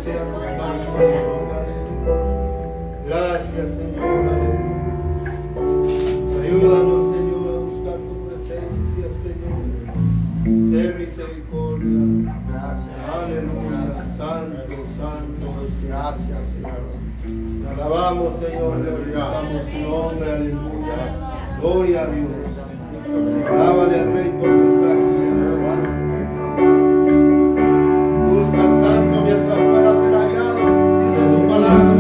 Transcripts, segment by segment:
sea tu santo nombre. Gracias, Señor. Ayúdanos, Señor, a buscar tu presencia, Señor. Ten misericordia. Gracias. Aleluya. Santo, santo. Gracias, Señor. Te alabamos, Señor. Glorificamos tu nombre. Aleluya. Gloria a Dios. Alábale al Rey porque está aquí. Busca al Santo mientras pueda ser hallado. Dice su palabra.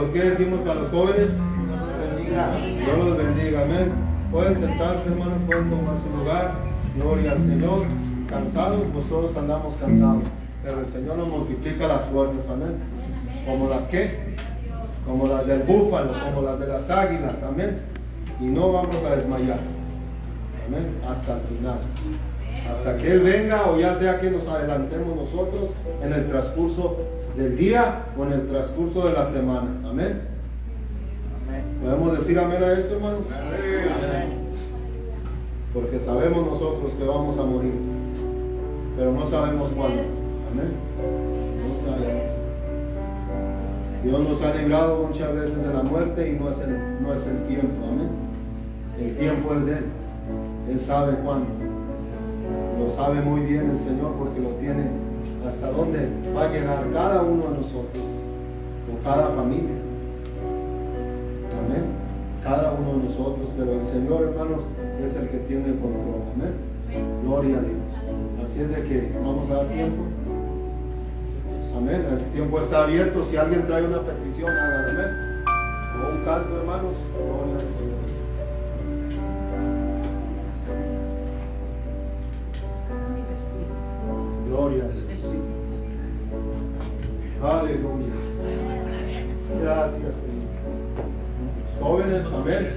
Entonces, ¿qué decimos para los jóvenes? Dios los bendiga, amén. Pueden sentarse, hermanos, pueden tomar su lugar. Gloria al Señor. Cansados, pues todos andamos cansados. Pero el Señor nos multiplica las fuerzas, amén. Como las que, como las del búfalo, como las de las águilas, amén. Y no vamos a desmayar, amén, hasta el final. Hasta que Él venga, o ya sea que nos adelantemos nosotros en el transcurso del día o en el transcurso de la semana, amén. ¿Podemos decir amén a esto, hermanos? Amén. Porque sabemos nosotros que vamos a morir, pero no sabemos cuándo, amén. No sabemos. Dios nos ha librado muchas veces de la muerte y no es el tiempo, amén. El tiempo es de Él. Él sabe cuándo. Lo sabe muy bien el Señor porque lo tiene hasta dónde va a llegar cada uno de nosotros o cada familia. Amén. Cada uno de nosotros, pero el Señor, hermanos, es el que tiene el control. Amén. Gloria a Dios. Así es de que vamos a dar tiempo. Amén. El tiempo está abierto. Si alguien trae una petición, hágalo. Amén. O un canto, hermanos. Gloria al Señor. Gloria a Dios. Aleluya. Gracias, Señor. Jóvenes, amén.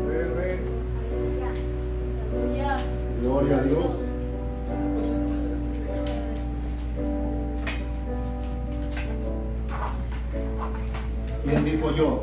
Gloria a Dios. ¿Quién dijo yo?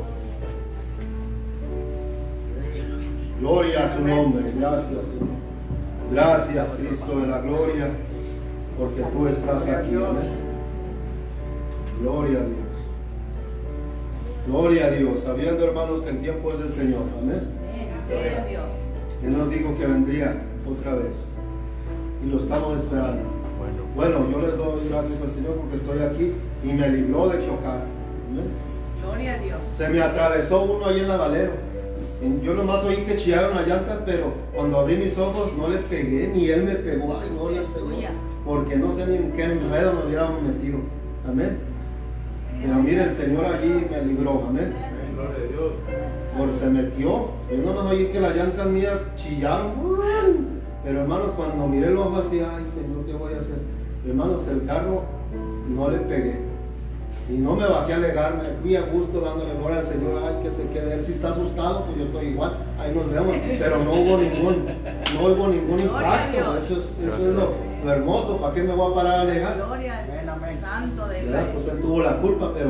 Gloria a su nombre. Gracias, Señor. Gracias, Cristo de la gloria, porque tú estás aquí. Amén. Gloria a Dios. Gloria a Dios. Sabiendo, hermanos, que el tiempo es del Señor. Amén. Gloria a Dios. Él nos dijo que vendría otra vez. Y lo estamos esperando. Bueno, yo les doy gracias al Señor porque estoy aquí y me libró de chocar. Amén. Gloria a Dios. Se me atravesó uno ahí en la Valero. Yo nomás oí que chillaron las llantas, pero cuando abrí mis ojos no les pegué, ni él me pegó. Ay, gloria al Señor. Porque no sé ni en qué enredo nos hubiéramos metido. Amén. Pero mire, el Señor allí me libró. Amén. Gloria a Dios. Porque se metió. Yo nomás oí que las llantas mías chillaron. Pero hermanos, cuando miré el ojo así, ay Señor, ¿qué voy a hacer? Hermanos, el carro no le pegué. Y no me bajé a alegarme, fui a gusto dándole gloria al Señor. Ay, que se quede. Él si está asustado, pues yo estoy igual. Ahí nos vemos. Pero no hubo ningún impacto. Eso es lo hermoso. ¿Para qué me voy a parar a alegar? Gloria al Santo de Dios. Pues él tuvo la culpa, pero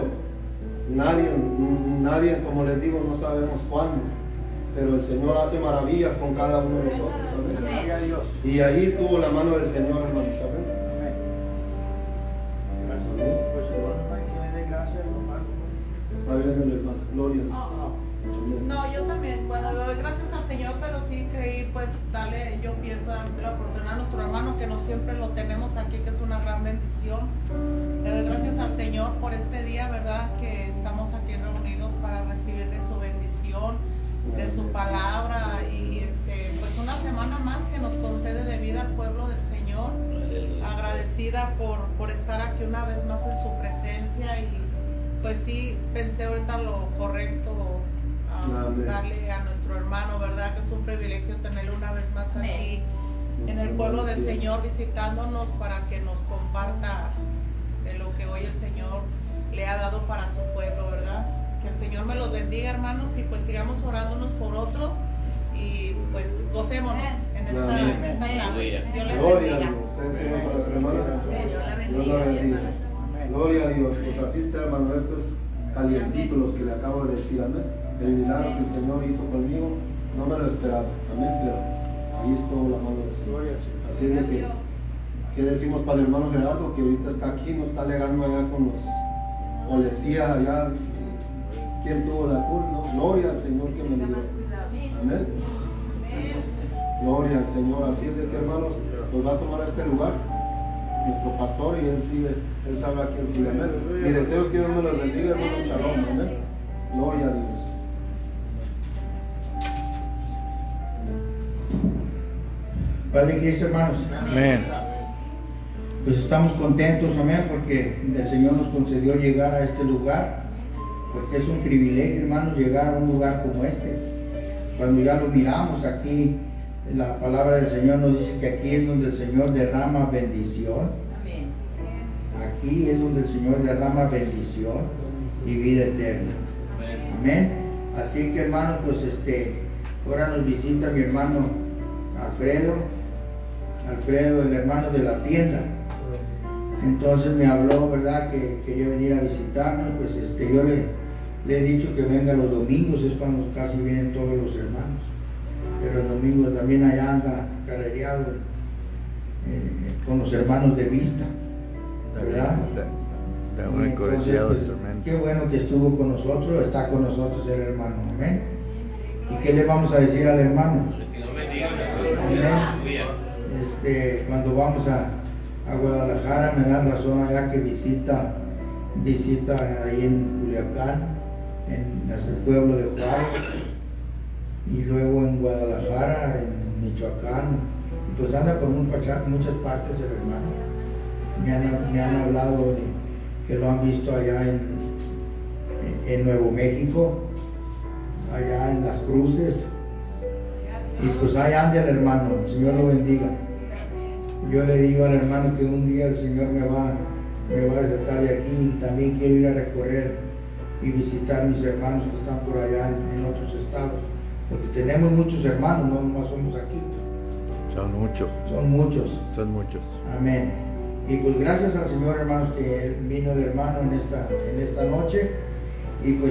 nadie, como les digo, no sabemos cuándo. Pero el Señor hace maravillas con cada uno de nosotros. ¿Saben? Y ahí estuvo la mano del Señor, hermanos. ¿Saben? Gloria. No, yo también, bueno, le doy gracias al Señor, pero sí creí, pues, darle, yo pienso, la oportunidad a nuestro hermano, que no siempre lo tenemos aquí, que es una gran bendición. Le doy gracias al Señor por este día, ¿verdad? Que estamos aquí reunidos para recibir de su bendición, de su palabra, y pues una semana más que nos concede de vida al pueblo del Señor. Agradecida por estar aquí una vez más en su presencia, y pues sí, pensé ahorita lo correcto, darle a nuestro hermano, ¿verdad? Que es un privilegio tenerlo una vez más aquí en el pueblo del Señor, visitándonos para que nos comparta de lo que hoy el Señor le ha dado para su pueblo, ¿verdad? Que el Señor me los bendiga, hermanos, y pues sigamos orando unos por otros y pues gocémonos en esta tarde. Dios les bendiga. Dios la bendiga. Gloria a Dios. Pues así está, hermano. Esto es calientito los que le acabo de decir. Amén. El milagro que el Señor hizo conmigo no me lo esperaba. Amén. Pero ahí estuvo la mano del Señor. Así es de que, ¿qué decimos para el hermano Gerardo? Que ahorita está aquí, no está alegando allá con los policías allá. ¿Quién tuvo la culpa? No, gloria al Señor que me libró. Amén. Gloria al Señor. Así es de que, hermanos, nos va a tomar este lugar nuestro pastor y él sabe a quién sigue. Amén. Mi deseo es que Dios me los bendiga, hermanos. Shalom. Amén. Gloria a Dios. Padre Cristo, hermanos. Amén. Pues estamos contentos, amén, porque el Señor nos concedió llegar a este lugar porque es un privilegio, hermanos, llegar a un lugar como este. Cuando ya lo miramos aquí, la palabra del Señor nos dice que aquí es donde el Señor derrama bendición. Amén. Aquí es donde el Señor derrama bendición y vida eterna. Amén. Así que, hermanos, pues ahora nos visita mi hermano Alfredo, el hermano de la tienda. Entonces me habló, ¿verdad?, que quería venir a visitarnos. Pues yo le he dicho que venga los domingos, es cuando casi vienen todos los hermanos. Pero el domingo también allá anda carrereado con los hermanos de vista, ¿verdad? Entonces, pues, qué bueno que estuvo con nosotros, está con nosotros el hermano. Amén. ¿Y qué le vamos a decir al hermano? Cuando vamos a Guadalajara me da razón allá que visita ahí en Culiacán, en el pueblo de Juárez, y luego en Guadalajara, en Michoacán. Pues anda por muchas partes el hermano. Me han hablado de que lo han visto allá en Nuevo México, allá en Las Cruces. Y pues ahí anda el hermano, el Señor lo bendiga. Yo le digo al hermano que un día el Señor me va a desatar de aquí, y también quiero ir a recorrer y visitar mis hermanos que están por allá en otros estados, porque tenemos muchos hermanos, no nomás somos aquí. Son muchos. Son muchos. Amén. Y pues gracias al Señor, hermanos, que vino el hermano en esta noche. Y pues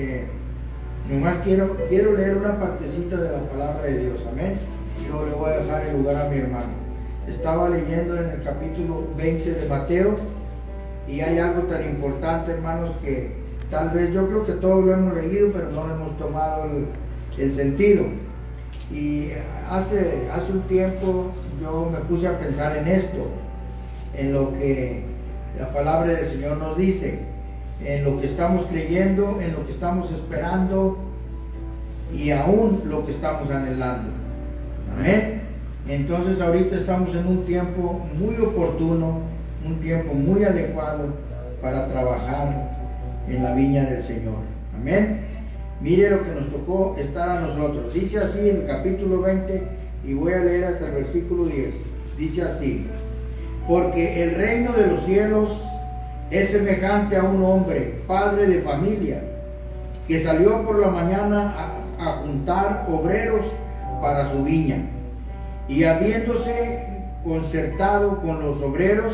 nomás quiero leer una partecita de la palabra de Dios. Amén. Yo le voy a dejar el lugar a mi hermano. Estaba leyendo en el capítulo 20 de Mateo, y hay algo tan importante, hermanos, que tal vez yo creo que todos lo hemos leído, pero no le hemos tomado el sentido. Y hace un tiempo yo me puse a pensar en esto, en lo que la palabra del Señor nos dice, en lo que estamos creyendo, en lo que estamos esperando y aún lo que estamos anhelando. Amén. Entonces ahorita estamos en un tiempo muy oportuno, un tiempo muy adecuado para trabajar en la viña del Señor. Amén. Mire lo que nos tocó estar a nosotros. Dice así en el capítulo 20, y voy a leer hasta el versículo 10. Dice así: porque el reino de los cielos es semejante a un hombre, padre de familia, que salió por la mañana a juntar obreros para su viña. Y habiéndose concertado con los obreros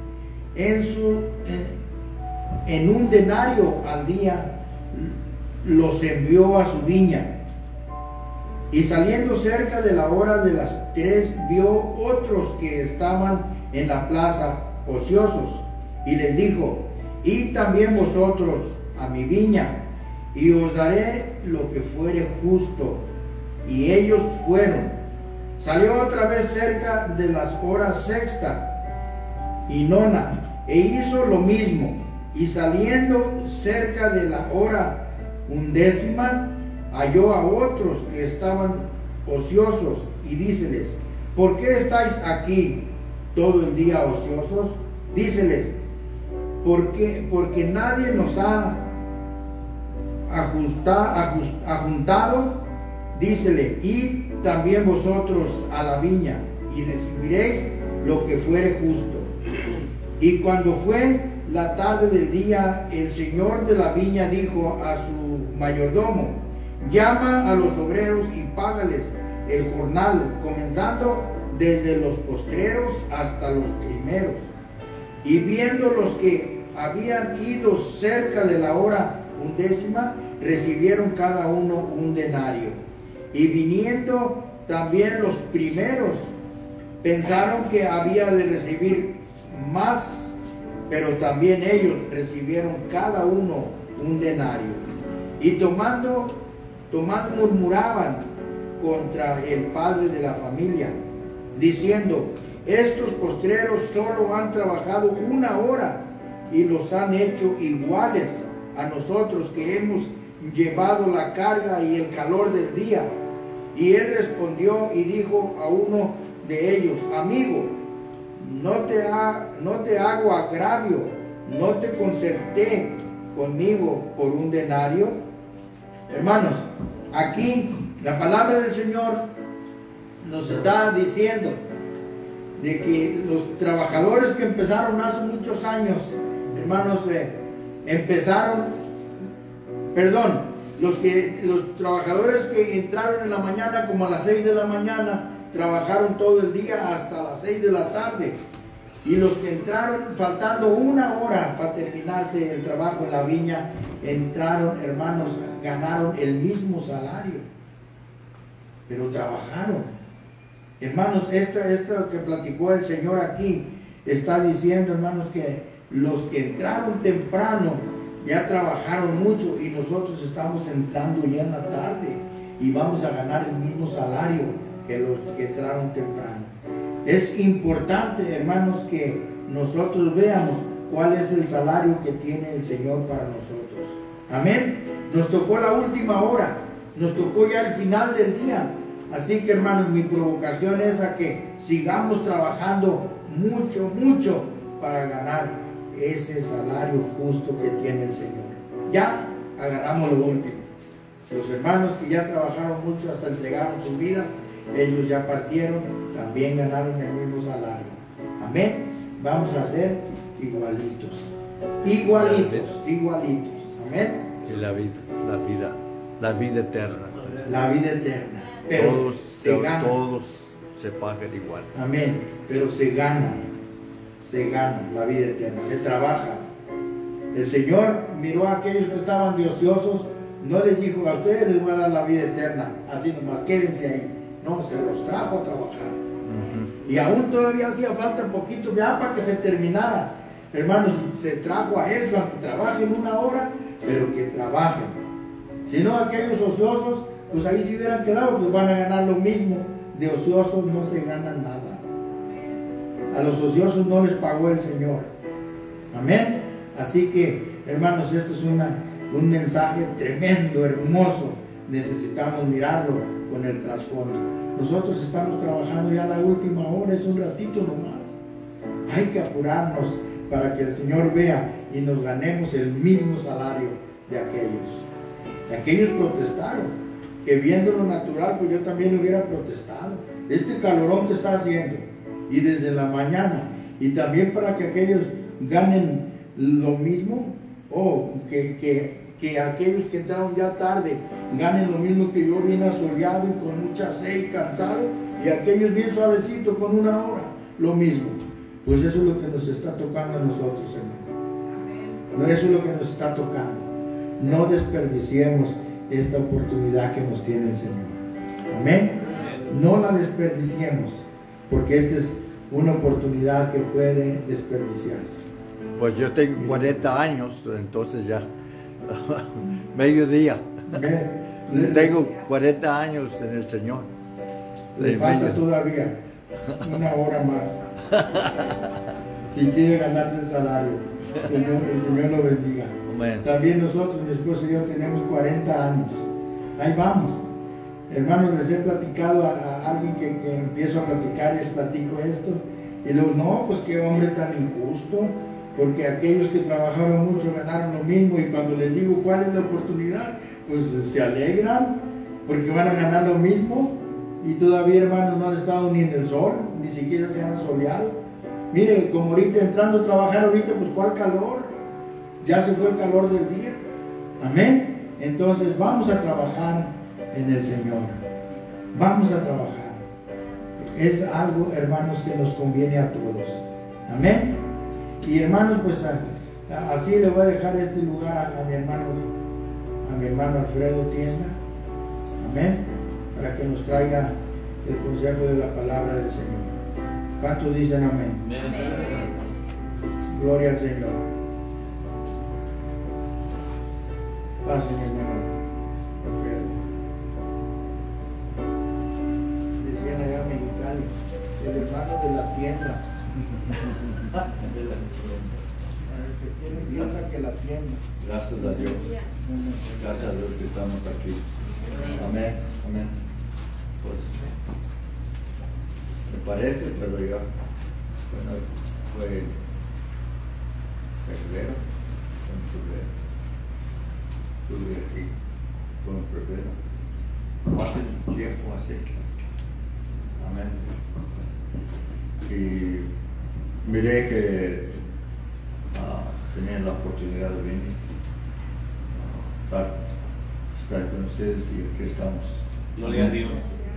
en un denario al día, los envió a su viña. Y saliendo cerca de la hora de las 3, vio otros que estaban en la plaza ociosos, y les dijo: id también vosotros a mi viña, y os daré lo que fuere justo. Y ellos fueron. Salió otra vez cerca de las horas sexta y nona, e hizo lo mismo. Y saliendo cerca de la hora 11ª, halló a otros que estaban ociosos, y díceles: ¿por qué estáis aquí todo el día ociosos? Díceles: porque nadie nos ha ajuntado. Dícele: id también vosotros a la viña, y recibiréis lo que fuere justo. Y cuando fue la tarde del día, el señor de la viña dijo a su mayordomo: llama a los obreros y págales el jornal, comenzando desde los postreros hasta los primeros. Y viendo los que habían ido cerca de la hora 11ª, recibieron cada uno un denario. Y viniendo también los primeros, pensaron que había de recibir más, pero también ellos recibieron cada uno un denario. Y tomando murmuraban contra el padre de la familia, diciendo: estos postreros solo han trabajado 1 hora, y los han hecho iguales a nosotros, que hemos llevado la carga y el calor del día. Y él respondió y dijo a uno de ellos: amigo, no te hago agravio, no te concerté conmigo por un denario? Hermanos, aquí la palabra del Señor nos está diciendo de que los trabajadores que empezaron hace muchos años, hermanos, los trabajadores que entraron en la mañana como a las 6 de la mañana, trabajaron todo el día hasta las 6 de la tarde. Y los que entraron faltando una hora para terminarse el trabajo en la viña, entraron, hermanos, ganaron el mismo salario, pero trabajaron. Hermanos, esto que platicó el Señor aquí, está diciendo, hermanos, que los que entraron temprano ya trabajaron mucho y nosotros estamos entrando ya en la tarde y vamos a ganar el mismo salario que los que entraron temprano. Es importante, hermanos, que nosotros veamos cuál es el salario que tiene el Señor para nosotros. Amén. Nos tocó la última hora, nos tocó ya el final del día. Así que, hermanos, mi provocación es a que sigamos trabajando mucho para ganar ese salario justo que tiene el Señor. Ya agarramos lo último. Los hermanos que ya trabajaron mucho hasta entregaron su vida, ellos ya partieron, también ganaron el mismo salario. Amén. Vamos a ser igualitos. Amén. Y la vida eterna. La vida eterna. Pero todos se pagan igual. Amén. Pero se gana la vida eterna, se trabaja. El Señor miró a aquellos que estaban de ociosos, no les dijo: a ustedes les voy a dar la vida eterna, así nomás, quédense ahí. No, se los trajo a trabajar. Y aún todavía hacía falta un poquito ya para que se terminara. Hermanos, se trajo a eso, a que trabajen una hora, pero que trabajen. Si no, aquellos ociosos, pues ahí se hubieran quedado, pues van a ganar lo mismo. De ociosos no se gana nada. A los ociosos no les pagó el Señor. Amén. Así que, hermanos, esto es un mensaje tremendo, hermoso. Necesitamos mirarlo con el trasfondo. Nosotros estamos trabajando ya la última hora, es un ratito nomás. Hay que apurarnos para que el Señor vea y nos ganemos el mismo salario de aquellos. De aquellos protestaron, que viendo lo natural, pues yo también hubiera protestado. Este calorón que está haciendo, y desde la mañana, y también para que aquellos ganen lo mismo, que aquellos que entraron ya tarde ganen lo mismo que yo, bien asoleado y con mucha sed y cansado, y aquellos bien suavecitos con una hora, lo mismo. Pues eso es lo que nos está tocando a nosotros, hermano. No, eso es lo que nos está tocando. No desperdiciemos esta oportunidad que nos tiene el Señor. Amén. No la desperdiciemos, porque esta es una oportunidad que puede desperdiciarse. Pues yo tengo 40 años, entonces ya mediodía. Tengo 40 años en el Señor. Le falta todavía una hora más. Si quiere ganarse el salario, el Señor lo bendiga. Amén. También nosotros, mi esposo y yo, tenemos 40 años. Ahí vamos. Hermanos, les he platicado a alguien que empiezo a platicar, les platico esto. Y luego, no, pues qué hombre tan injusto. Porque aquellos que trabajaron mucho ganaron lo mismo, y cuando les digo cuál es la oportunidad, pues se alegran porque van a ganar lo mismo, y todavía, hermanos, no han estado ni en el sol, ni siquiera se han soleado. Mire, como ahorita entrando a trabajar ahorita, pues cuál calor, ya se fue el calor del día. Amén. Entonces vamos a trabajar en el Señor, vamos a trabajar. Es algo, hermanos, que nos conviene a todos. Amén. Y hermanos, pues así le voy a dejar este lugar a mi hermano Alfredo Tienda. Amén. Para que nos traiga el consejo de la palabra del Señor. ¿Cuántos dicen amén? Amén. Gloria al Señor. Pasen, hermano Alfredo. Decían allá en Mexicali, el hermano de la tienda. Piensa que la tienda. Gracias a Dios. Gracias a Dios que estamos aquí. Amén. Amén. Pues me parece, pero ya fue febrero. ¿verdad? Hace un tiempo así. Amén. Y miré que tenía la oportunidad de venir estar con ustedes y aquí estamos. Gloria a Dios.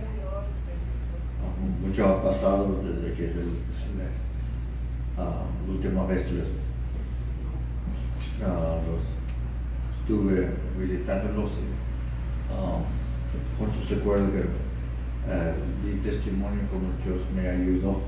Mucho ha pasado desde que la última vez los estuve visitándolos. Muchos se acuerdan que di testimonio como Dios me ayudó.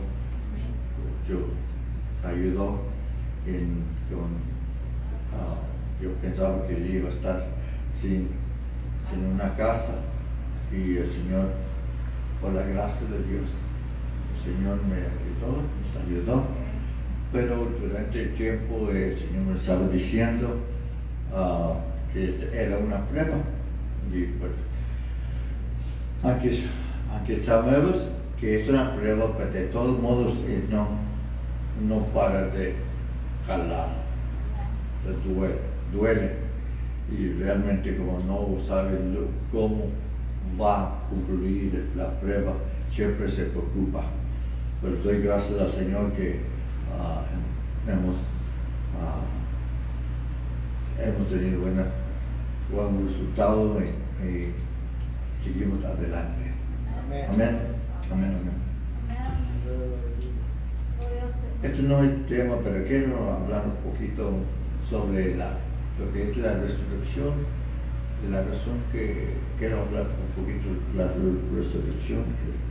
Yo pensaba que yo iba a estar sin una casa, y el Señor, por la gracia de Dios, el Señor nos ayudó, pero durante el tiempo el Señor me estaba diciendo que era una prueba, y pues, aunque sabemos que es una prueba, pero de todos modos no para de jalar, duele, y realmente como no sabe cómo va a concluir la prueba, siempre se preocupa. Pero doy gracias al Señor que hemos tenido buen resultado y seguimos adelante. Amén. Amén. Esto no es tema, pero quiero hablar un poquito sobre lo que es la resurrección. De la razón que quiero hablar un poquito de la resurrección es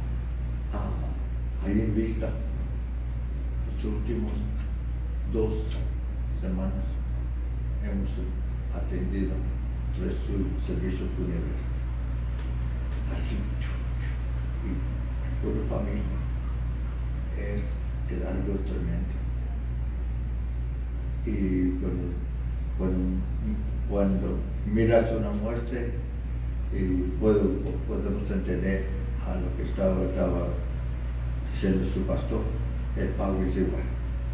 ahí en vista los últimos 2 semanas hemos atendido 3 servicios fúnebres así y toda familia es algo tremendo, y cuando miras una muerte podemos entender a lo que estaba diciendo su pastor. El pago es igual,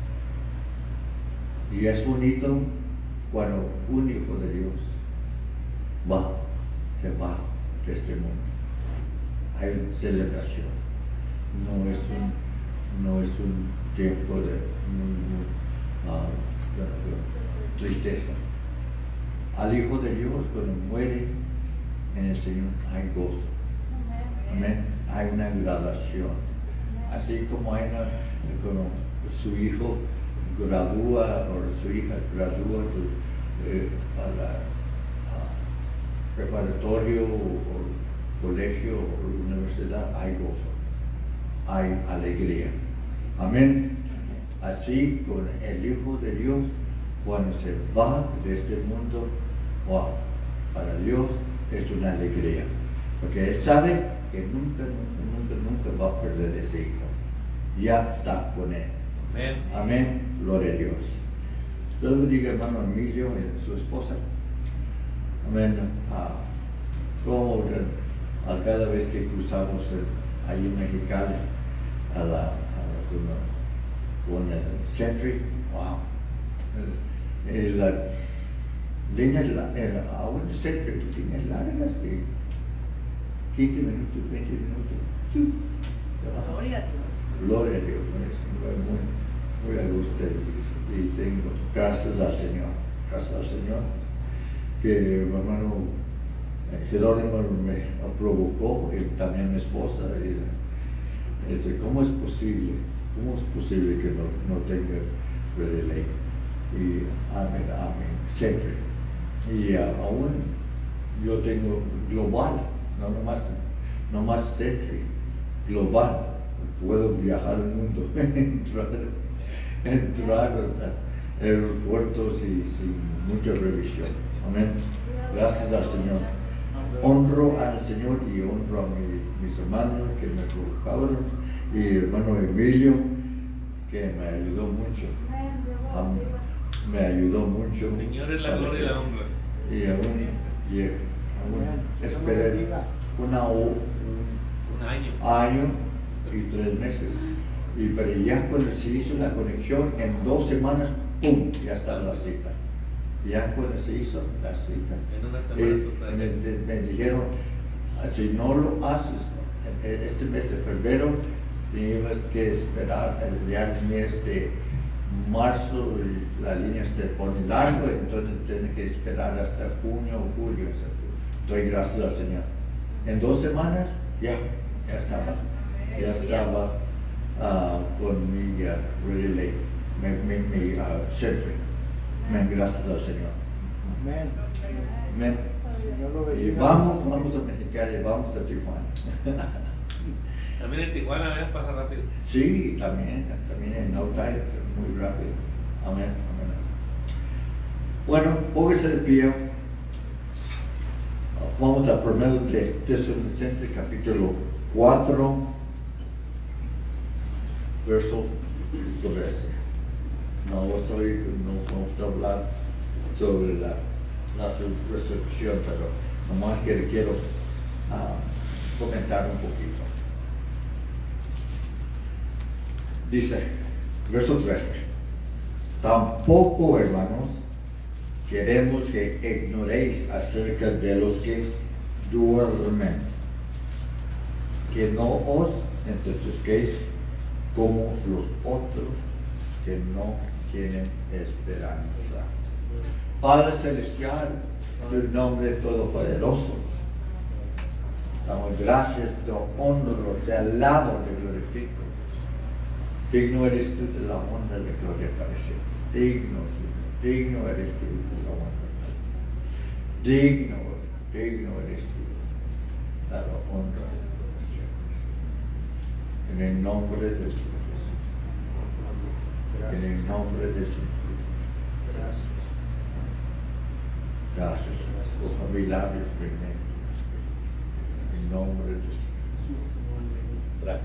y es bonito cuando un hijo de Dios se va de este mundo. Hay celebración, no es un tiempo de tristeza. Al Hijo de Dios, cuando muere en el Señor, hay gozo. Amén. Hay una graduación. Así como como su hijo gradúa o su hija gradúa a la preparatorio o colegio o universidad, hay gozo, hay alegría. Amén. Así con el Hijo de Dios, cuando se va de este mundo, wow, para Dios es una alegría, porque Él sabe que nunca va a perder ese hijo. Ya está con Él. Amén. Amén. Gloria a Dios. Dios bendiga hermano Emilio y su esposa. Amén. Como a cada vez que cruzamos ahí en Mexicali con el Sentry, wow. La línea ahora el Sentry, líneas largas de 15 minutos, 20 minutos. Gloria a Dios. Gloria a Dios, muy a gusto, y tengo gracias al Señor, que mi hermano Jerónimo me provocó, y también mi esposa, y dice, ¿cómo es posible que no tenga Red Lake? Y amén, siempre. Y aún yo tengo global, no más Century, global. Puedo viajar al mundo, entrar a aeropuertos y sin mucha revisión. Amén. Gracias al Señor. Honro al Señor y honro a mis hermanos que me provocaron, y hermano Emilio, que me ayudó mucho. Me ayudó mucho. Señor es la gloria y la honra. Y aún esperé un año y 3 meses. Pero ya cuando se hizo la conexión, en 2 semanas, ¡pum!, ya está la cita. Ya cuando se hizo la cita, En una semana me dijeron, si no lo haces este mes de febrero, tienes que esperar el mes de marzo, y la línea se pone largo, entonces tienes que esperar hasta junio o julio. Doy gracias al Señor. En 2 semanas ya estaba con mi relay, mi surgery. Gracias al Señor. Amén. Amén. Señor lo Y bendiga. vamos a Mexicali, vamos a Tijuana. También en Tijuana pasa rápido. Sí, también en no time, muy rápido. Amén. Bueno, póngase de pie. Vamos a 1 de Tesalonicenses capítulo 4, verso 13. No vamos a hablar sobre la resurrección, pero nomás quiero comentar un poquito. Dice, verso 13, tampoco, hermanos, queremos que ignoréis acerca de los que duermen, que no os entristezcáis como los otros que no tienen esperanza. Padre Celestial, tu nombre todopoderoso, damos gracias, te honro, te alabo, te glorifico. Digno eres tú de la honra de gloria parecer. Digno eres tú de la honra. Digno eres tú de la honra. En el nombre de Jesús. En el nombre de Jesús. Gracias. Por mis labios primero. En el nombre de Jesús. Gracias.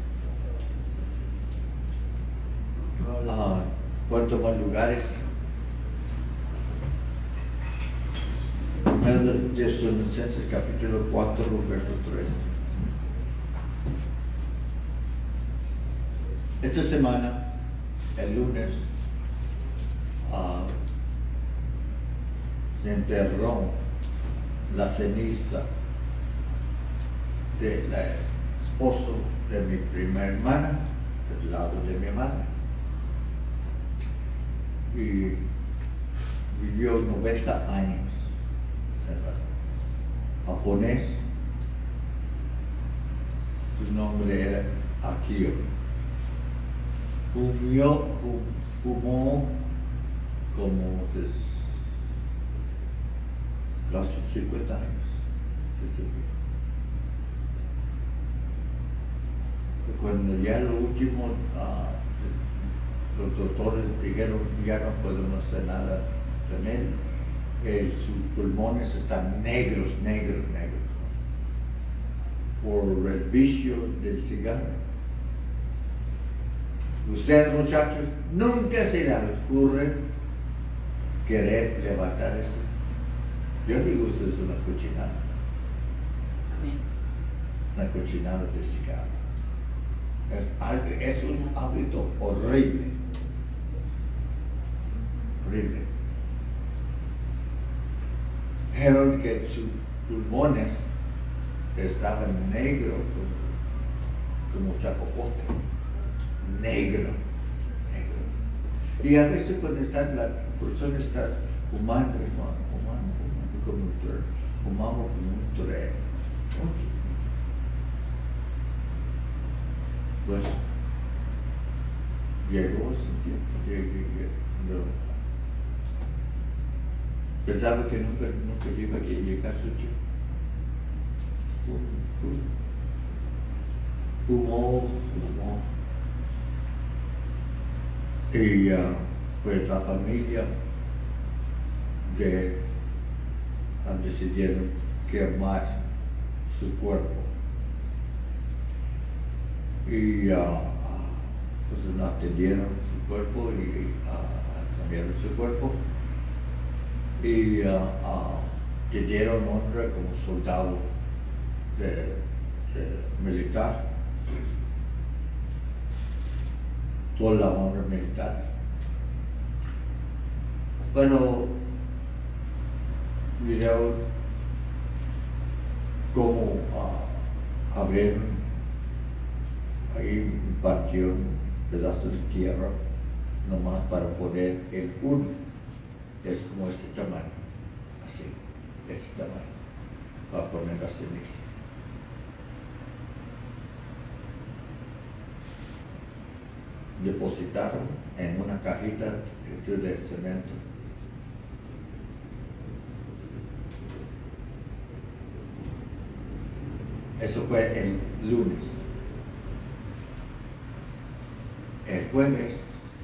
¿Cuántos más lugares? Primero de Tesalonicenses capítulo 4, verso 13. Esta semana, el lunes, se enterró la ceniza del esposo de mi prima hermana, del lado de mi madre. Y vivió 90 años, japonés. Su nombre era Akio. Fumó como casi 50 años. Cuando ya lo último, los doctores dijeron ya no podemos hacer nada con él. Sus pulmones están negros por el vicio del cigarro. Ustedes, muchachos, nunca se les ocurre querer levantar esto. Yo digo, esto es una cochinada. Una cochinada de cigarro. Es un hábito horrible. Dijeron que sus pulmones estaban negros como chapopote. Negro. Y a veces cuando la persona está fumamos como un torero. Pues llegó ese tiempo, pensaba que nunca iba a llegar su tiempo. Fumó. Y pues la familia decidieron quemar su cuerpo. Y pues no atendieron su cuerpo y cambiaron su cuerpo y le dieron honra como soldado militar, toda la honra militar. Bueno, mirado cómo abrir ahí un patio, un pedazo de tierra, nomás para poner el uno. Es como este tamaño, así, este tamaño, para poner las cenizas. Depositaron en una cajita de cemento. Eso fue el lunes. El jueves,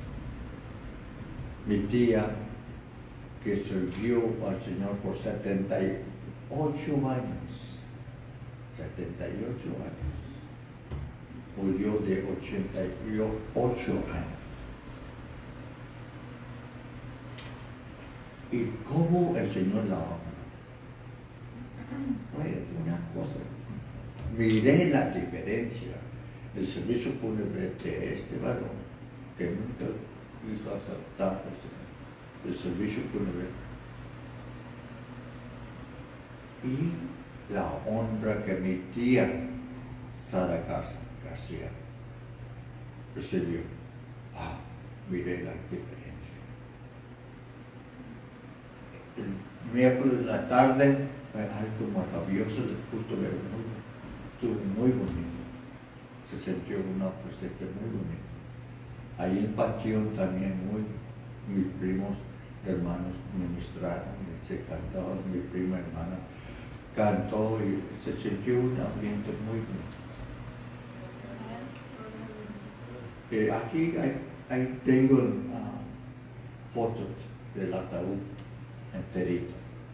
mi tía, que sirvió al Señor por 78 años, murió de 88 años. Y cómo el Señor la honra. Fue una cosa. Miré la diferencia. El servicio fúnebre de este varón, que nunca hizo aceptar el servicio fúnebre, y la honra que mi tía Sara García recibió. Miré la diferencia. El miércoles de la tarde fue algo maravilloso, el culto de estuvo muy bonito. Se sintió una presencia muy bonita. Ahí en Pachión también mis primos hermanos ministraron, se cantaban, mi prima hermana cantó y se sintió un ambiente muy bonito. Aquí tengo fotos del ataúd enterito,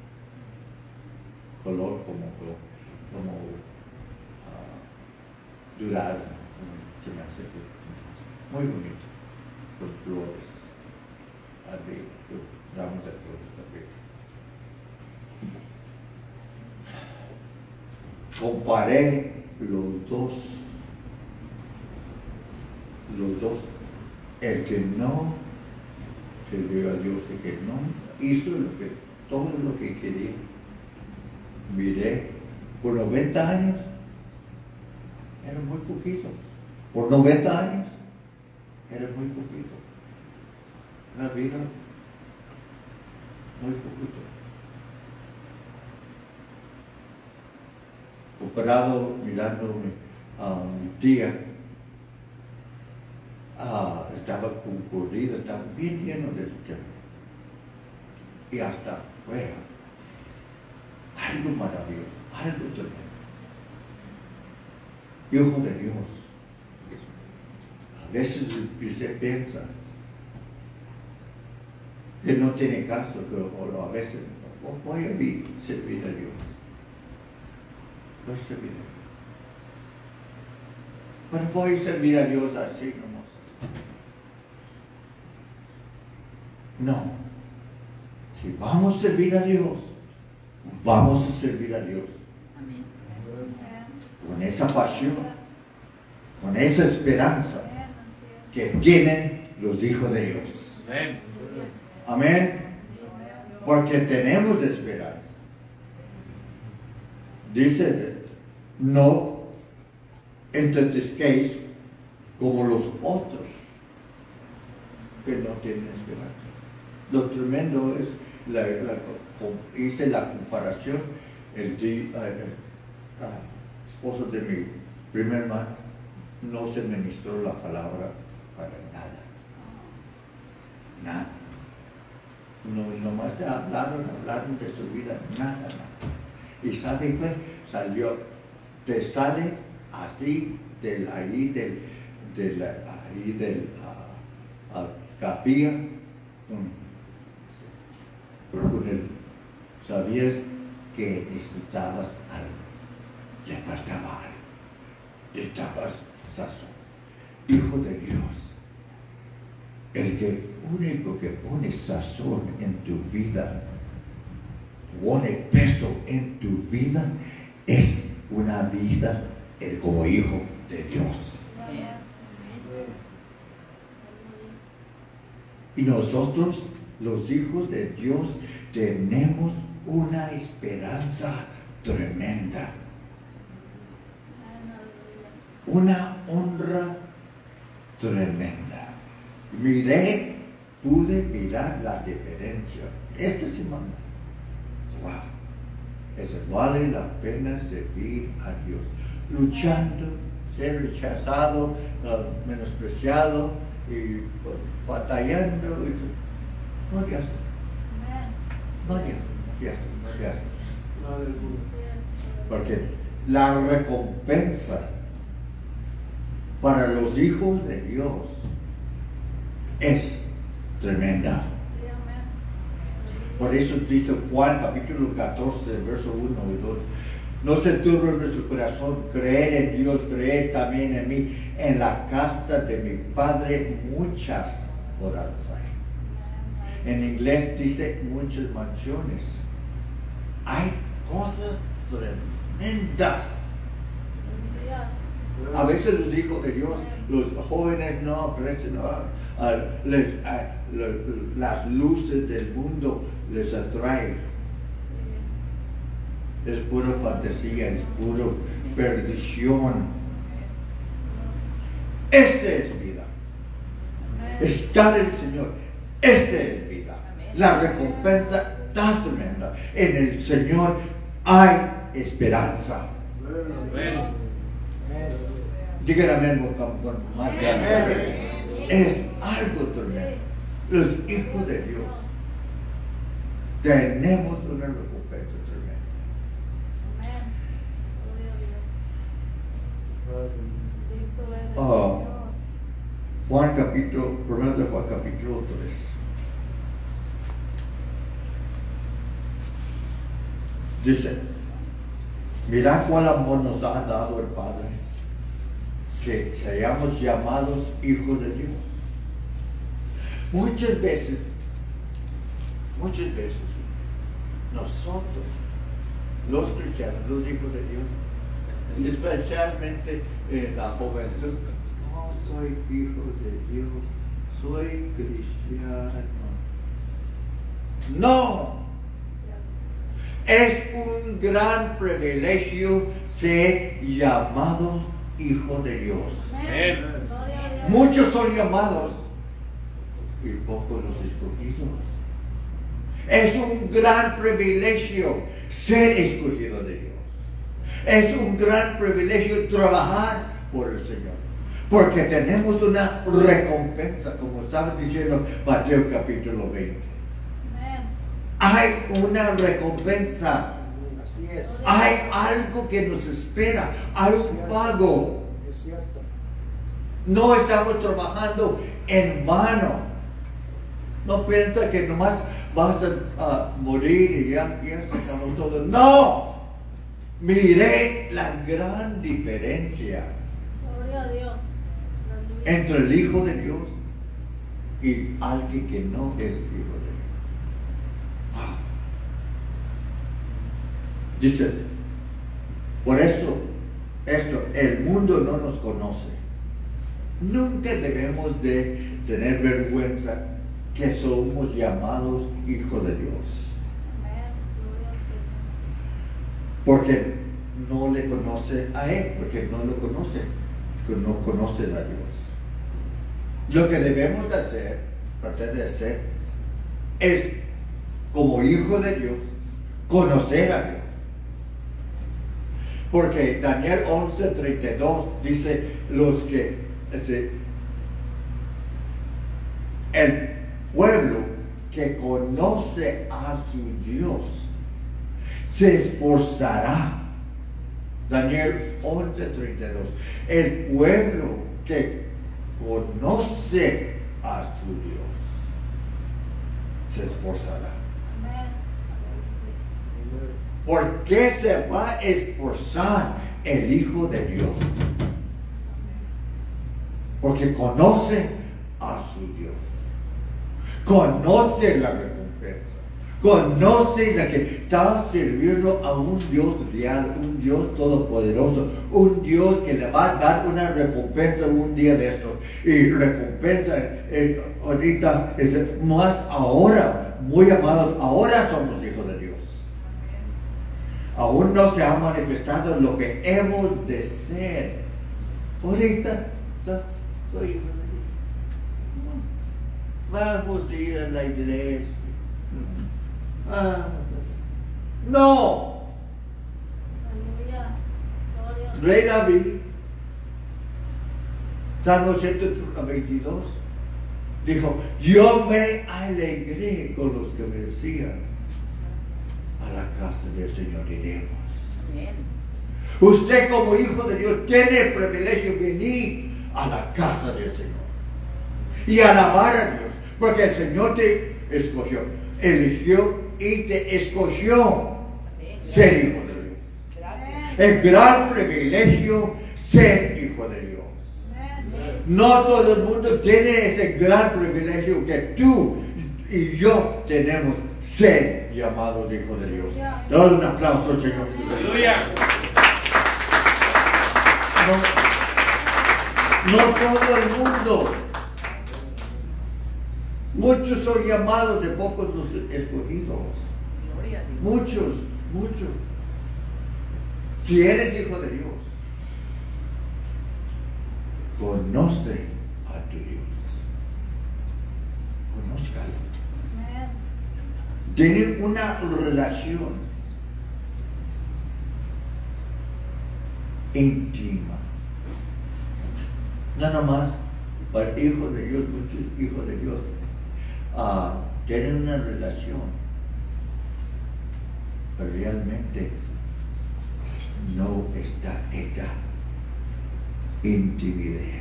color como dorado, se me hace muy bonito, con flores, ramos de flores también. Comparé los dos, el que no sirvió a Dios y que no hizo todo lo que quería. Miré, por 90 años, era muy poquito. Por 90 años, era muy poquito. Una vida, muy poquito. Comparado, mirando a mi tía, estaba concurrida, estaba bien lleno de tiempo. Y hasta fuera, algo maravilloso, algo tremendo. Hijo de Dios. A veces usted piensa que no tiene caso, o a veces voy a servir a Dios. Voy a servir a Dios. Pero voy a servir a Dios así nomás. No. Si vamos a servir a Dios, vamos a servir a Dios. Amén. Con esa pasión, con esa esperanza que tienen los hijos de Dios. Amén. Amén. Porque tenemos esperanza. Dice, no entristezcáis como los otros que no tienen esperanza. Lo tremendo es, hice la comparación, el esposo de mi primer hermano no se ministró la palabra para nada. Nada. No, nomás hablaron de su vida, nada. Y sabe pues, te sale así del capilla, con él. Sabías que necesitabas algo, le faltaba algo, necesitabas sazón. Hijo de Dios, el único que pone sazón en tu vida, pone peso en tu vida, es una vida como hijo de Dios. Y nosotros, los hijos de Dios, tenemos una esperanza tremenda. Una honra tremenda. Pude mirar la diferencia. Esta semana. Wow. Eso vale la pena servir a Dios. Luchando, ser rechazado, menospreciado y batallando. No ya sé. No ya sé. Porque la recompensa para los hijos de Dios es tremenda. Por eso dice Juan capítulo 14, verso 1 y 2. No se turbe nuestro corazón, creer en Dios, creer también en mí. En la casa de mi Padre muchas moradas hay. En inglés dice muchas mansiones. Hay cosas tremendas. A veces los hijos de Dios, los jóvenes no aprecian las luces del mundo, les atraen. Es pura fantasía, es pura perdición. Este es vida. Estar en el Señor, este es vida. La recompensa está tremenda. En el Señor hay esperanza. Digan amén con más ganas. Es algo tremendo. Los hijos de Dios tenemos una recompensa tremenda. Juan capítulo 3. Dice, mirad cuál amor nos ha dado el Padre, que seamos llamados hijos de Dios. Muchas veces, nosotros, los cristianos, los hijos de Dios, especialmente en la juventud, no soy hijo de Dios, soy cristiano. No, es un gran privilegio ser llamado hijo de Dios. Muchos son llamados y pocos los escogidos. Es un gran privilegio ser escogido de Dios. Es un gran privilegio trabajar por el Señor, porque tenemos una recompensa, como estaba diciendo Mateo capítulo 20. Hay una recompensa. Así es. Hay algo que nos espera. Hay un pago. Es cierto. No estamos trabajando en vano. No piensa que nomás vas a morir y ya sacamos todo. No. Miré la gran diferencia entre el Hijo de Dios y alguien que no es Hijo de Dios. Dice, por eso, el mundo no nos conoce. Nunca debemos de tener vergüenza que somos llamados hijos de Dios. Porque no le conoce a Él, porque no lo conoce, porque no conoce a Dios. Lo que debemos hacer, tratar de hacer, es, como hijo de Dios, conocer a Dios. Porque Daniel 11:32 dice, el pueblo que conoce a su Dios se esforzará. Daniel 11:32. El pueblo que conoce a su Dios se esforzará. ¿Por qué se va a esforzar el Hijo de Dios? Porque conoce a su Dios. Conoce la recompensa. Conoce la que está sirviendo a un Dios real, un Dios todopoderoso, un Dios que le va a dar una recompensa un día de estos. Y recompensa ahorita es más ahora, muy amados, ahora somos hijos de Dios. Aún no se ha manifestado lo que hemos de ser. Ahorita soy hijo de Dios. Vamos a ir a la iglesia. No. Rey David, Salmo 122, dijo, yo me alegré con los que me decían, a la casa del Señor iremos. Amén. Usted como hijo de Dios tiene el privilegio de venir a la casa del Señor y alabar a Dios, porque el Señor te escogió, eligió y te escogió ser hijo de Dios. Gracias. Es gran privilegio ser hijo de Dios. No todo el mundo tiene ese gran privilegio que tú y yo tenemos, ser llamados hijos de Dios. Dale un aplauso al Señor. Aleluya. No todo el mundo. Muchos son llamados, de pocos los escogidos. Muchos. Si eres hijo de Dios, conoce a tu Dios. Conózcalo. Tienen una relación íntima. Nada más para hijos de Dios, muchos hijos de Dios tienen una relación, pero realmente no está esa intimidad.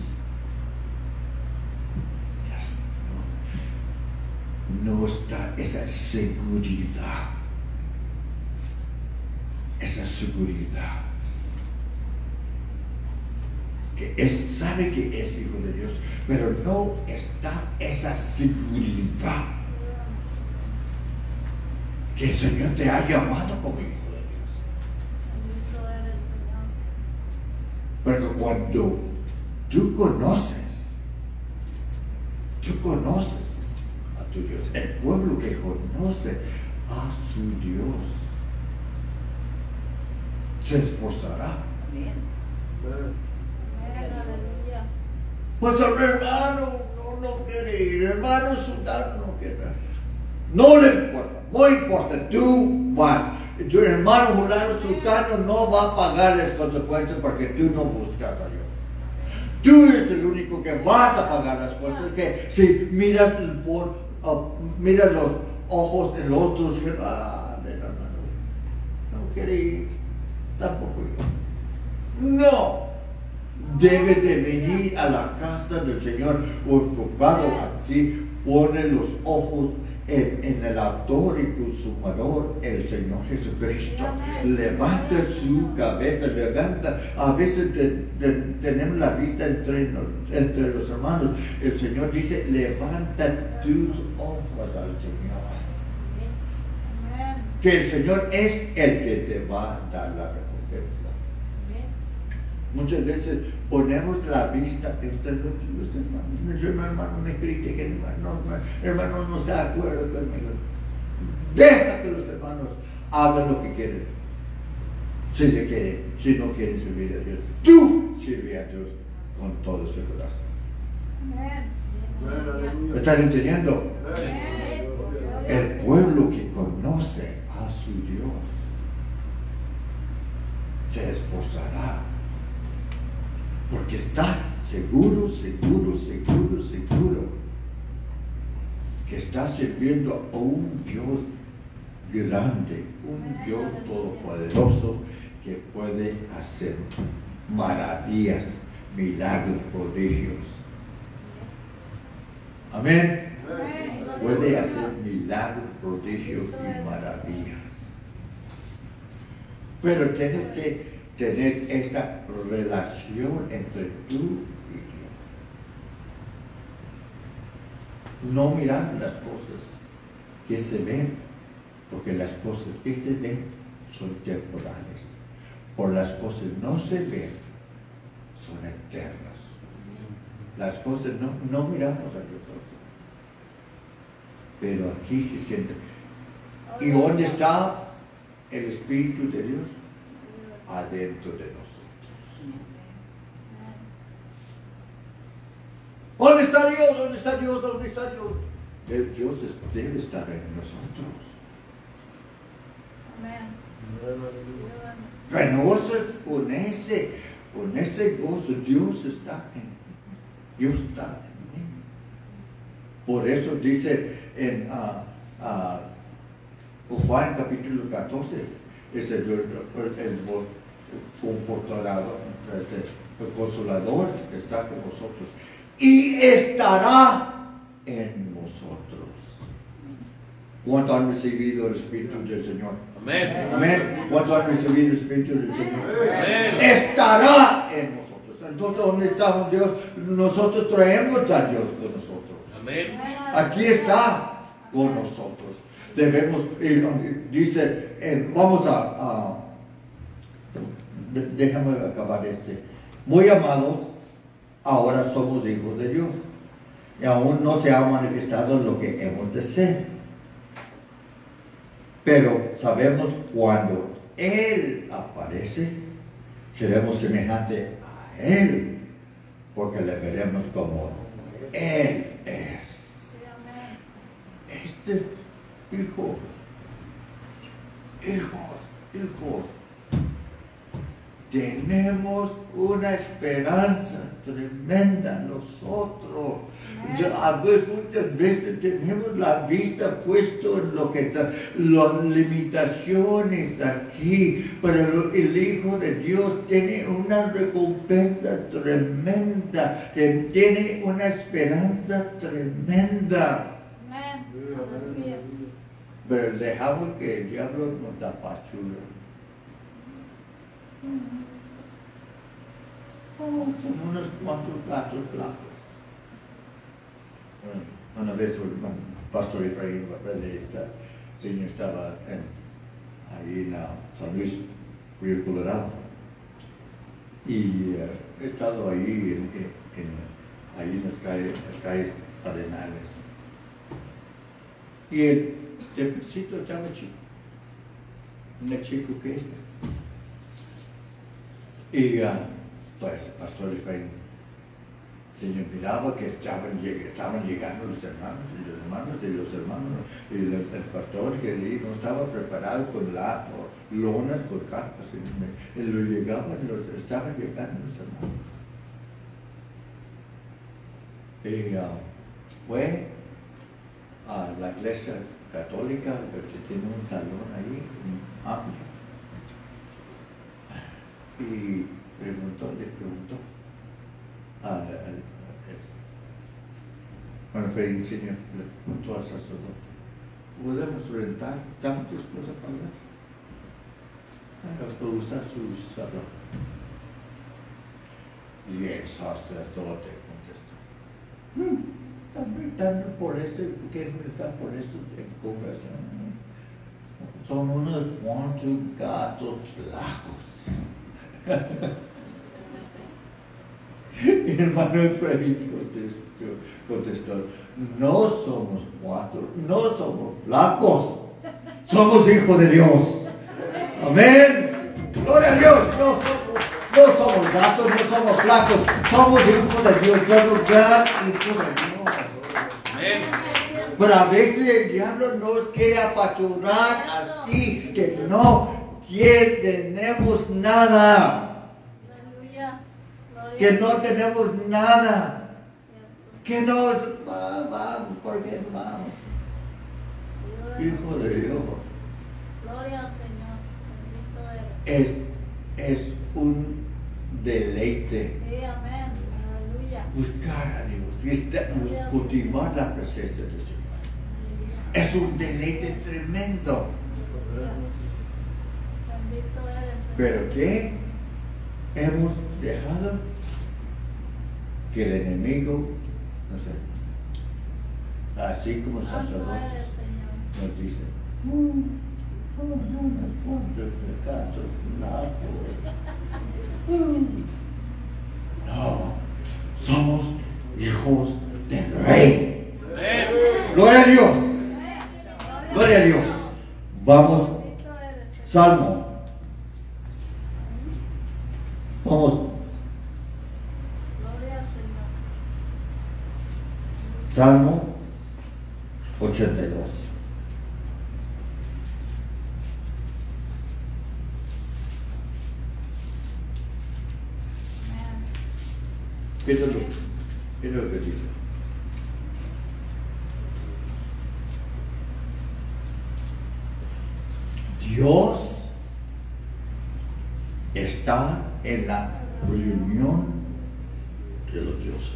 No está esa seguridad. Que sabe que es hijo de Dios, pero no está esa seguridad que el Señor te ha llamado como hijo de Dios. Porque cuando tú conoces a tu Dios, el pueblo que conoce a su Dios se esforzará. Amén. Pues el hermano no quiere ir, el hermano sultano no quiere. No le importa, no importa, tú vas. Tu hermano fulano sultano no va a pagar las consecuencias porque tú no buscas a Dios. Tú eres el único que vas a pagar las cosas. Que si miras los ojos de los otros, el hermano no quiere ir, tampoco yo. No. Debe de venir a la casa del Señor, enfocado aquí, pone los ojos en el autor y consumador, el Señor Jesucristo. Levanta su cabeza, a veces tenemos la vista entre los hermanos. El Señor dice, levanta tus ojos al Señor. Que el Señor es el que te va a dar la recompensa. Muchas veces ponemos la vista entre los hermanos. Mi hermano me critica, hermano no está de acuerdo conmigo. Deja que los hermanos hagan lo que quieren. Si no quieren servir a Dios, tú sirve a Dios con todo su corazón. ¿Me están entendiendo? El pueblo que conoce a su Dios se esforzará. Porque está seguro que está sirviendo a un Dios grande, un Dios todopoderoso que puede hacer maravillas, milagros, prodigios. Amén. Puede hacer milagros, prodigios y maravillas. Pero tienes que tener esta relación entre tú y Dios. No mirar las cosas que se ven, porque las cosas que se ven son temporales. Por las cosas no se ven, son eternas. Las cosas no miramos a Dios. Pero aquí se siente. ¿Y dónde está el Espíritu de Dios adentro de nosotros. ¿Dónde está Dios? ¿Dónde está Dios? ¿Dónde está Dios? Dios debe estar en nosotros. Renovarse con ese gozo. Dios está en mí. Por eso dice en Juan capítulo 14, es el confortador, el consolador que está con vosotros y estará en vosotros. ¿Cuántos han recibido el Espíritu del Señor? Amén. Amén. ¿Cuántos han recibido el Espíritu del Señor? Amén. Estará en nosotros. Entonces, ¿dónde estamos Dios? Nosotros traemos a Dios con nosotros. Amén. Aquí está con nosotros. Debemos, dice, vamos déjame acabar Muy amados, ahora somos hijos de Dios. Y aún no se ha manifestado lo que hemos de ser. Pero sabemos cuando Él aparece, seremos semejantes a Él, porque le veremos como Él es. Hijos, tenemos una esperanza tremenda nosotros. Muchas veces tenemos la vista puesta en las limitaciones aquí, pero el Hijo de Dios tiene una recompensa tremenda, tiene una esperanza tremenda. Pero dejamos que el diablo nos apachurre. Son unos cuantos gatos flacos. Una vez el pastor Efraín, el señor estaba ahí en San Luis, Río Colorado. Y he estado ahí en las calles Arenales. Y el templecito estaba chico, un chico que y pues Pastor Efraín se miraba que estaban llegando los hermanos, y el pastor que no estaba preparado con lonas, con carpas, y estaban llegando los hermanos. Y fue a la iglesia católica, que tiene un salón ahí, amplio. Y le preguntó bueno, fue el señor, le preguntó al sacerdote, ¿podemos rentar tantas cosas para usar su salón? Y el sacerdote contestó, están por eso, ¿qué están por eso en congregación? Son unos cuantos gatos flacos. Mi hermano Efraín contestó, no somos cuatro, no somos flacos, somos hijos de Dios. Amén. Gloria a Dios. No somos gatos, no somos flacos, somos hijos de Dios, somos gran hijos de Dios. Amén. Pero a veces el diablo nos quiere apachurrar así, que no tenemos nada. Que no tenemos nada. Que no vamos, porque vamos. Hijo de Dios. Gloria al Señor. Bendito Es un deleite. Sí, amén. Aleluya. Buscar a Dios, cultivar la presencia del Señor. Es un deleite tremendo. Bendito eres. ¿Pero qué? Hemos dejado que el enemigo, no sé, así como el sacerdote nos dice, no, somos hijos del Rey. Gloria a Dios. Gloria a Dios. Vamos. Salmo. Vamos. Gloria al Señor. Salmo 82. ¿Qué es lo que dice? Dios está en la reunión de los dioses.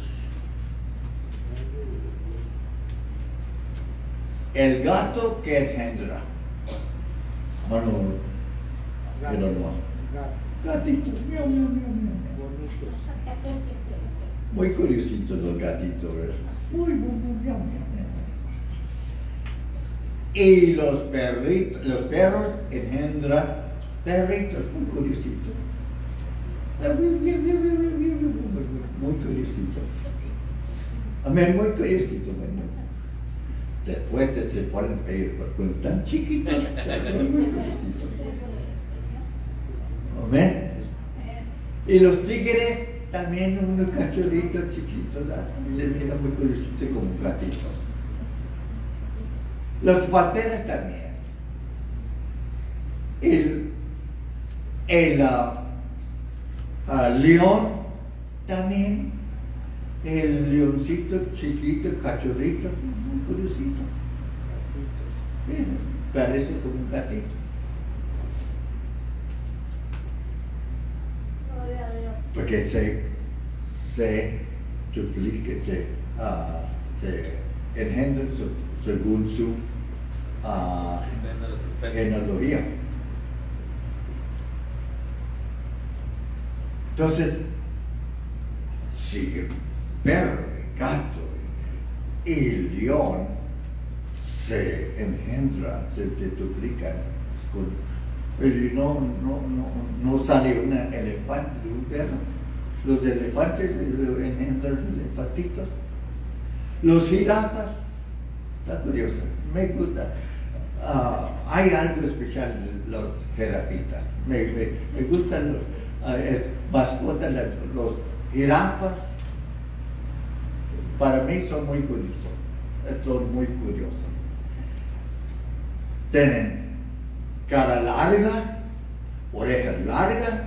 El gato que engendra. Bueno, pero no. Gatito, miau, miau, miau, miau. Bonitos. Muy curiositos los gatitos, ¿verdad? Muy, muy, muy, miau, miau, miau. Y los perros engendran perritos muy curiositos. Muy curiositos. Amén, muy curiositos, después se ponen feos porque están chiquitos. Muy curiositos. Amén. Y los tigres también unos cachorritos chiquitos, y les mira muy curiositos como gatitos. Los panteras también. El león también. El leoncito chiquito, cachorrito, muy curiosito. Sí, parece como un gatito. Gloria a Dios. Porque se duplica, se engendran según su Depende de las especies. genealogía. Entonces, si el perro, el gato y el león se engendran, se duplican, pero no sale un elefante de un perro. Los elefantes engendran elefantitos. Los jirafas, está curioso, me gusta. Hay algo especial en los jirafitas. Me gustan los mascotas, los jirafas. Para mí son muy curiosos. Son muy curiosos. Tienen cara larga, orejas largas,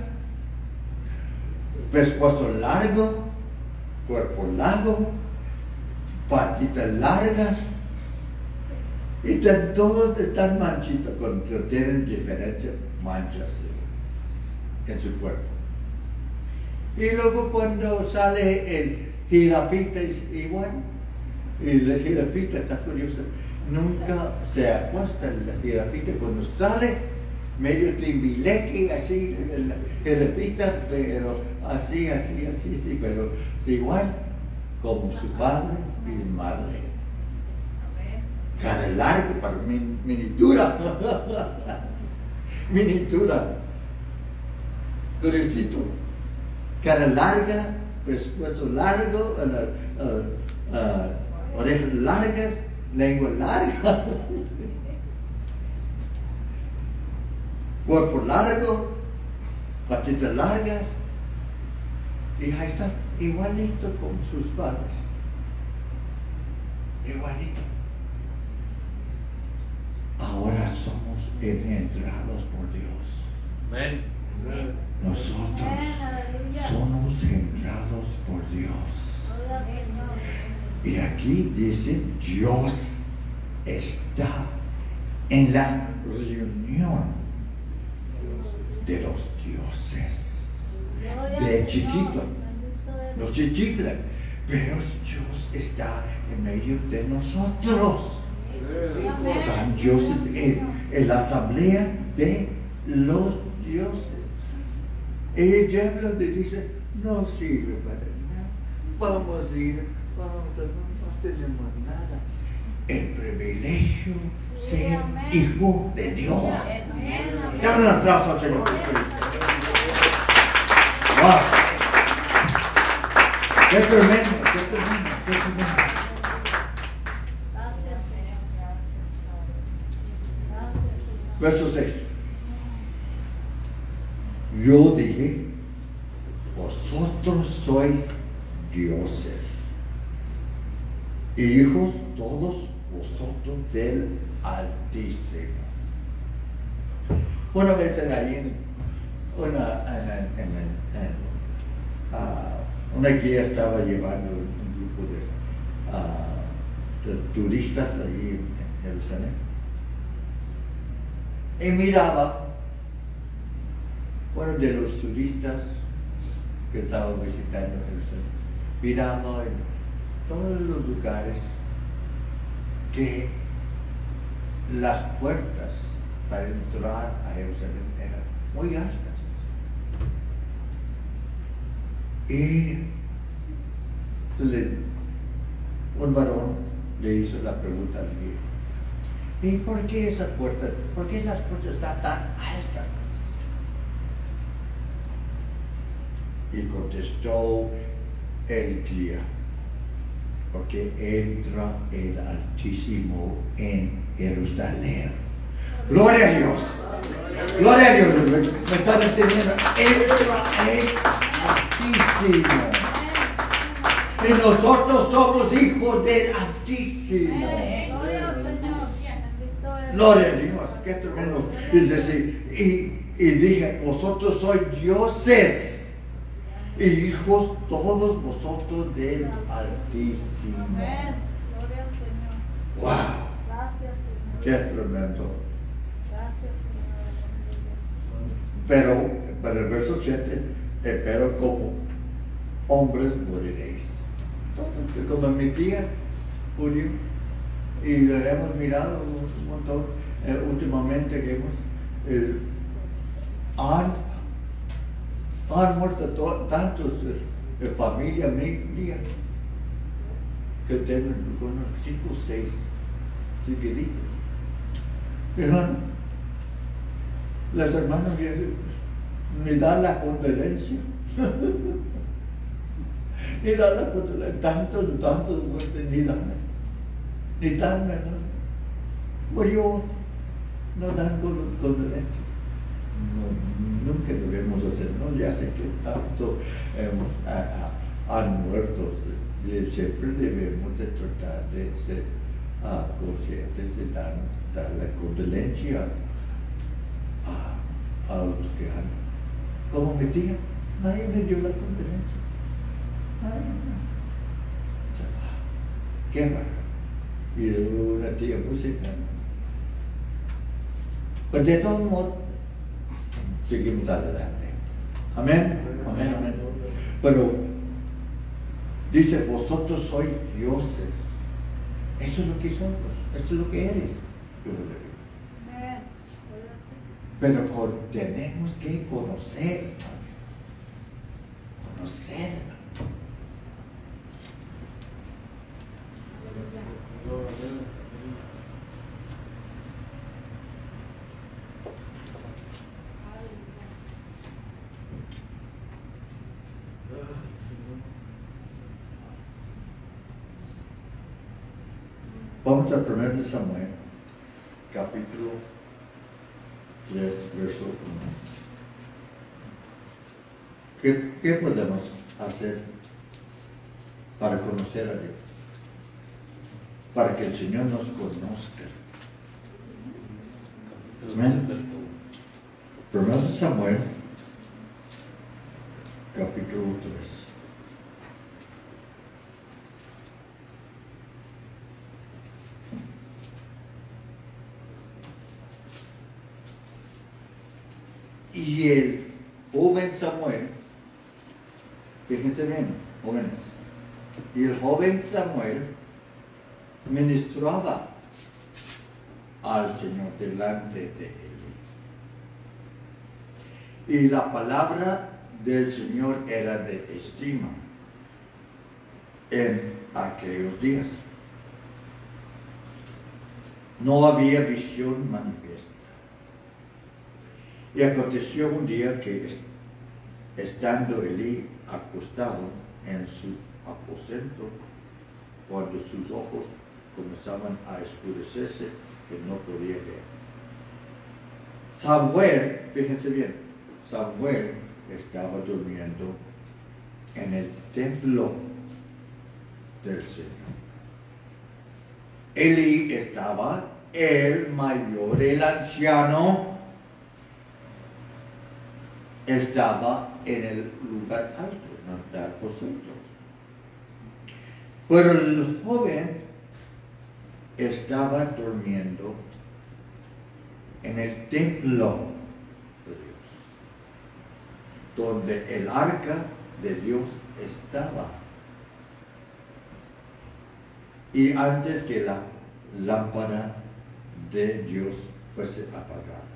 pescuezo largo, cuerpo largo, patitas largas, y todos están manchitos, que tienen diferentes manchas en su cuerpo. Y luego cuando sale el jirafita es igual, y la jirafita está curiosa, nunca se acuesta la jirafita cuando sale medio timbileque, así, la jirafita, pero así, pero igual como su padre y madre. Cara larga para miniatura. Miniatura. Curiosito. Cara larga, pescuezo largo, orejas largas, lengua larga. Cuerpo largo, patitas largas. Y ahí está, igualito como sus padres. Igualito. Ahora somos engendrados por Dios. Amén. Nosotros Amén, aleluya. somos engendrados por Dios. Gloria al Señor. Y aquí dice, Dios está en la reunión de los dioses. Gloria De al chiquito. Señor. Bendito eres. No se chiflan, pero Dios está en medio de nosotros. Están dioses en la asamblea de los dioses. El diablo te dice, no sirve para nada, vamos a ir, no tenemos nada. El privilegio ser hijo de Dios. Amén, amén. Dame un aplauso al Señor. Wow. Qué tremendo, qué tremendo, qué tremendo. Gracias, Señor. Gracias, Señor. Verso 6. yo dije, vosotros sois dioses, hijos todos vosotros del Altísimo. Una vez allí una guía estaba llevando un grupo de turistas allí en Jerusalén y miraba uno de los turistas que estaba visitando Jerusalén, miraba en todos los lugares que las puertas para entrar a Jerusalén eran muy altas. Y un varón le hizo la pregunta al guía: ¿y por qué esa puerta, por qué las puertas están tan altas? Y contestó el guía: porque entra el Altísimo en Jerusalén. Gloria a Dios. Gloria a Dios. Me están entendiendo. Entra el Altísimo. Y nosotros somos hijos del Altísimo. Gloria al Señor. Gloria a Dios. Qué tremendo. Es decir, y dije, vosotros sois dioses, hijos todos vosotros del Altísimo. Amén. Gloria al Señor. Wow. Gracias, Señor. Qué tremendo. Gracias, Señor. Pero para el verso 7, pero como hombres moriréis. Como mi tía Julio, y lo hemos mirado un montón últimamente que han muerto tantos familia mía que tengo unos 5 o 6 civilitos. Hermano, las hermanas me dan la condolencia. Ni dan la condolencia. Tantos muertes, ni dan, ¿no? Murió, no dan condolencia. No, nunca debemos hacer, ¿no? Ya sé que tanto han muerto. Siempre debemos de tratar de ser conscientes de dar la condolencia a los que han, como mi tía, nadie me dio la condolencia. Qué raro. Y una tía muy cercana. Pero de todos modos, seguimos adelante. Amén. Amén, amén. Pero dice, vosotros sois dioses. Eso es lo que somos, eso es lo que eres. Amén. Pero tenemos que conocer. Conocer. Vamos al 1 Samuel, capítulo 3, verso 1. ¿Qué podemos hacer para conocer a Dios? Para que el Señor nos conozca. Amén. 1 Samuel, capítulo 3. Y el joven Samuel, fíjense bien, jóvenes, y el joven Samuel ministraba al Señor delante de él. Y la palabra del Señor era de estima en aquellos días. No había visión manifiesta. Y aconteció un día que, estando Elí acostado en su aposento, cuando sus ojos comenzaban a escurecerse, que no podía ver, Samuel, fíjense bien, Samuel estaba durmiendo en el templo del Señor. Elí estaba, el mayor, el anciano, estaba en el lugar alto, en el aposento. Pero el joven estaba durmiendo en el templo de Dios, donde el arca de Dios estaba. Y antes que la lámpara de Dios fuese apagada,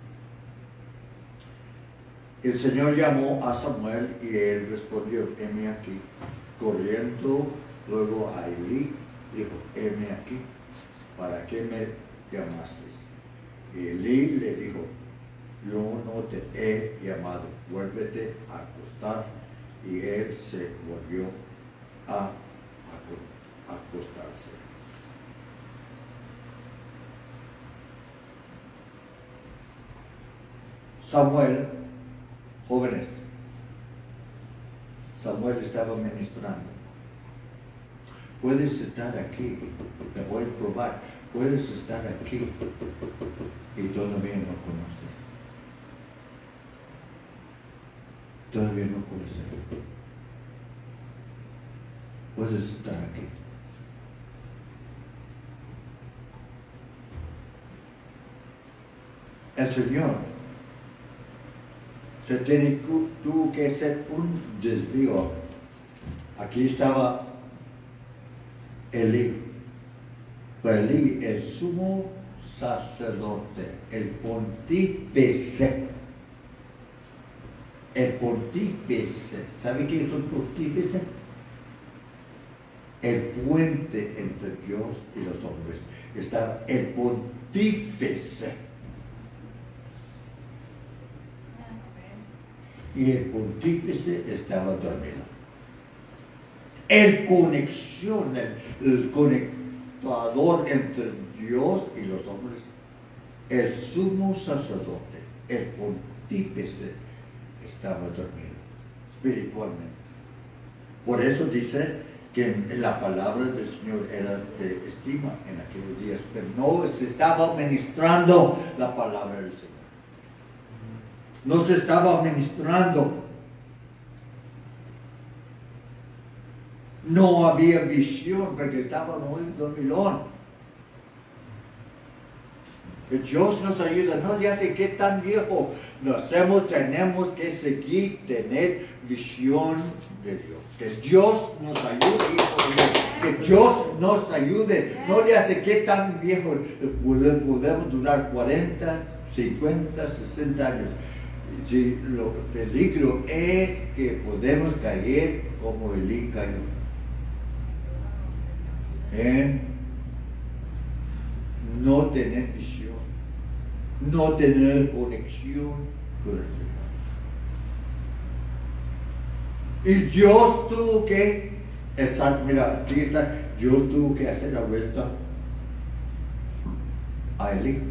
el Señor llamó a Samuel y él respondió, heme aquí. Corriendo luego a Elí, dijo, heme aquí, ¿para qué me llamaste? Y Elí le dijo, yo no te he llamado, vuélvete a acostar. Y él se volvió a acostarse. Samuel, jóvenes, Samuel estaba ministrando. Puedes estar aquí, te voy a probar, puedes estar aquí y todavía no conoces. Todavía no conoces. Puedes estar aquí. El Señor tuvo que hacer un desvío. Aquí estaba Elí, pero Elí, el sumo sacerdote, el pontífice. El pontífice, ¿sabe quién es un pontífice? El puente entre Dios y los hombres. Estaba el pontífice. Y el pontífice estaba dormido. El conexión, el conectador entre Dios y los hombres, el sumo sacerdote, el pontífice, estaba dormido espiritualmente. Por eso dice que la palabra del Señor era de estima en aquellos días, pero no se estaba ministrando la palabra del Señor. No se estaba ministrando. No había visión porque estaba muy dormilón. Dios nos ayuda, no ya sé qué tan viejo tenemos que seguir tener visión de Dios. Que Dios nos ayude, que Dios nos ayude. No ya sé qué tan viejo podemos durar 40, 50, 60 años. Si lo peligro es que podemos caer como Elí cayó. En no tener visión, no tener conexión con el Señor. Y Dios tuvo que, mira, aquí está, Dios tuvo que hacer la vuelta a Elí.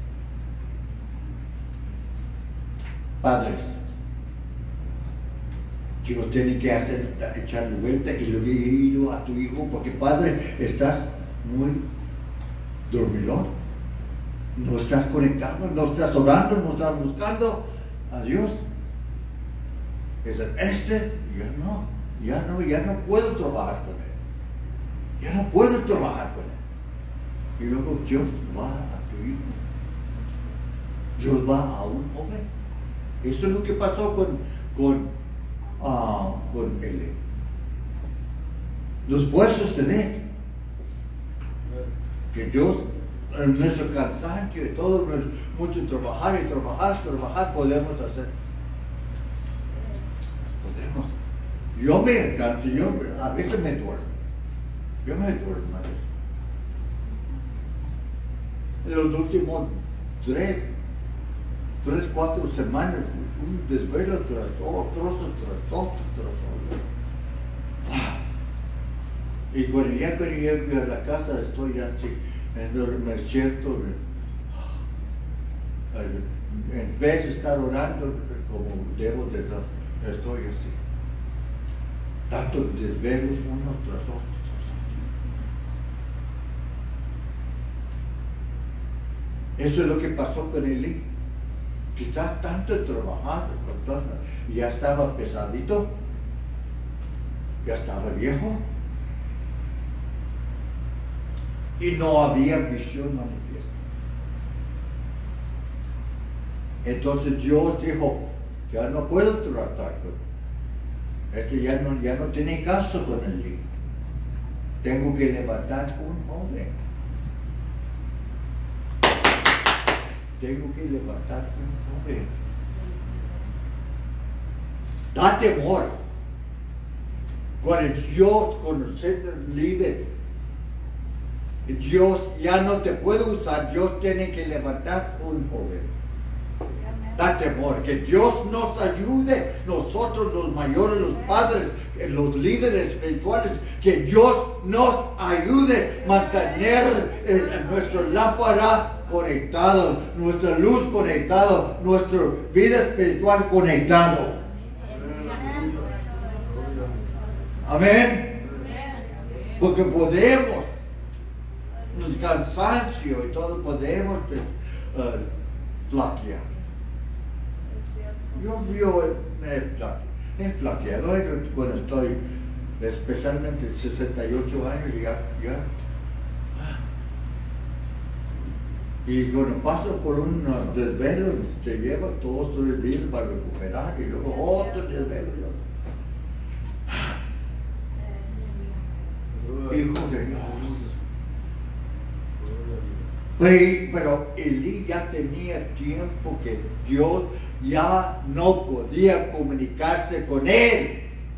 Padres, Dios tiene que echarle vuelta y le digo a tu hijo, porque padre, estás muy dormilón, no estás conectado, no estás orando, no estás buscando a Dios. Ya no puedo trabajar con él, ya no puedo trabajar con él. Y luego Dios va a tu hijo, Dios va a un joven. Eso es lo que pasó con él. Nos puede sostener que Dios, en nuestro cansancio y todo, mucho trabajar y trabajar, podemos hacer. Podemos. Yo me canso, a veces me duermo. Yo me duermo a veces. En los últimos 3-4 semanas, un desvelo tras otro. Y cuando llego a la casa estoy así, me siento en vez de estar orando como debo de estar, estoy así. Tantos desvelos uno tras otro. Eso es lo que pasó con Elí. Quizás tanto trabajar, ya estaba pesadito, ya estaba viejo, y no había visión manifiesta. Entonces Dios dijo, ya no puedo tratar con él. Ya no tiene caso con Elí. Tengo que levantar un joven. Tengo que levantar un joven. Da temor. Con el Dios, con el ser líder. Dios ya no te puede usar. Dios tiene que levantar un joven. Da temor. Que Dios nos ayude. Nosotros los mayores, los padres, los líderes espirituales. Que Dios nos ayude a mantener nuestra lámpara conectado, nuestra luz conectado, nuestra vida espiritual conectado. Amén. Porque podemos, nos cansancio y todo, podemos flaquear. Yo he flaqueado cuando estoy, especialmente 68 años, ya. Y cuando paso por un desvelo, se lleva todos los días para recuperar y luego otro desvelo. Hijo de Dios. Pero Elí ya tenía tiempo que Dios ya no podía comunicarse con él.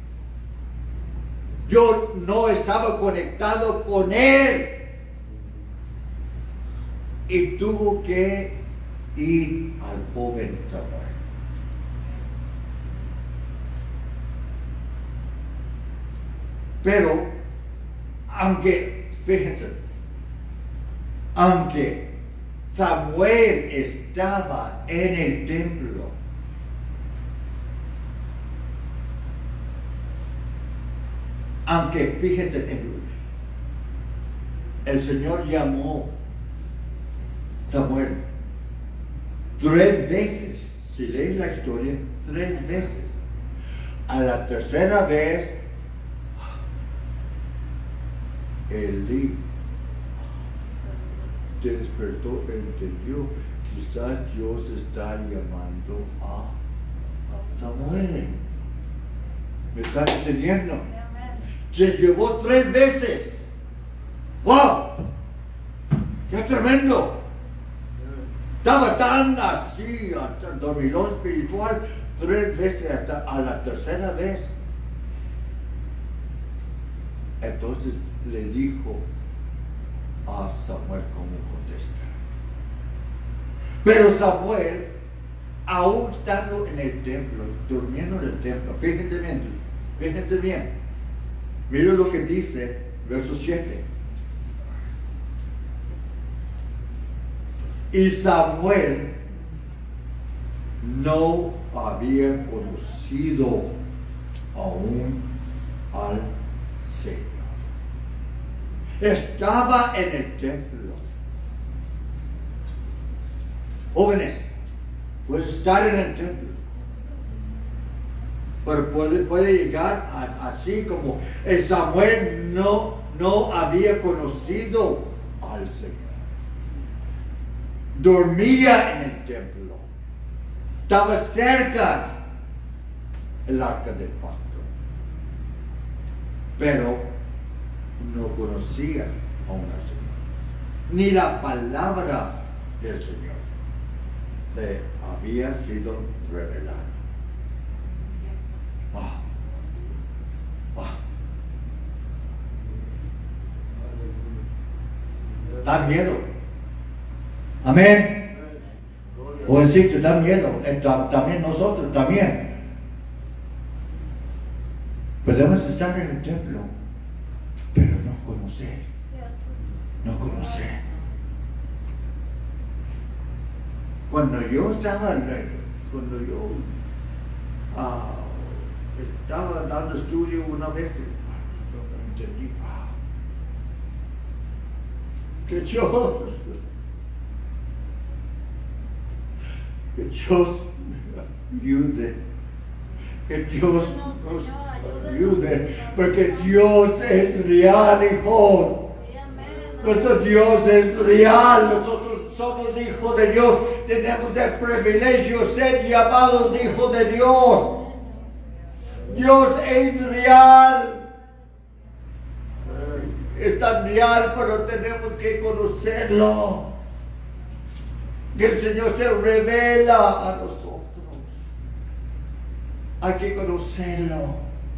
Dios no estaba conectado con él. Y tuvo que ir al joven Samuel. Pero, aunque Samuel estaba en el templo, aunque fíjense, el Señor llamó Samuel 3 veces. Si lees la historia, 3 veces. A la tercera vez, Elí despertó, entendió, quizás Dios está llamando a Samuel. ¿Me están entendiendo? Se llevó 3 veces. ¡Wow! ¡Qué tremendo! Estaba tan así, hasta dormilón espiritual, 3 veces, hasta a la tercera vez. Entonces le dijo a Samuel cómo contestar. Pero Samuel, aún estando en el templo, durmiendo en el templo, fíjense bien. Miren lo que dice, verso 7. Y Samuel no había conocido aún al Señor. Estaba en el templo. Jóvenes, puede estar en el templo, pero puede llegar así como Samuel no había conocido al Señor. Dormía en el templo. Estaba cerca el arca del pacto. Pero no conocía aún al Señor. Ni la palabra del Señor le había sido revelada. Da miedo. Amén. Jovencito, da miedo. También nosotros, también. Podemos estar en el templo, pero no conocer. No conocer. Cuando yo estaba dando estudio una vez, no entendí, que Dios ayude, que Dios nos ayude, porque Dios es real, hijo. Nuestro Dios es real, nosotros somos hijos de Dios, tenemos el privilegio de ser llamados hijos de Dios. Dios es real, es tan real, pero tenemos que conocerlo. Que el Señor se revela a nosotros. Hay que conocerlo.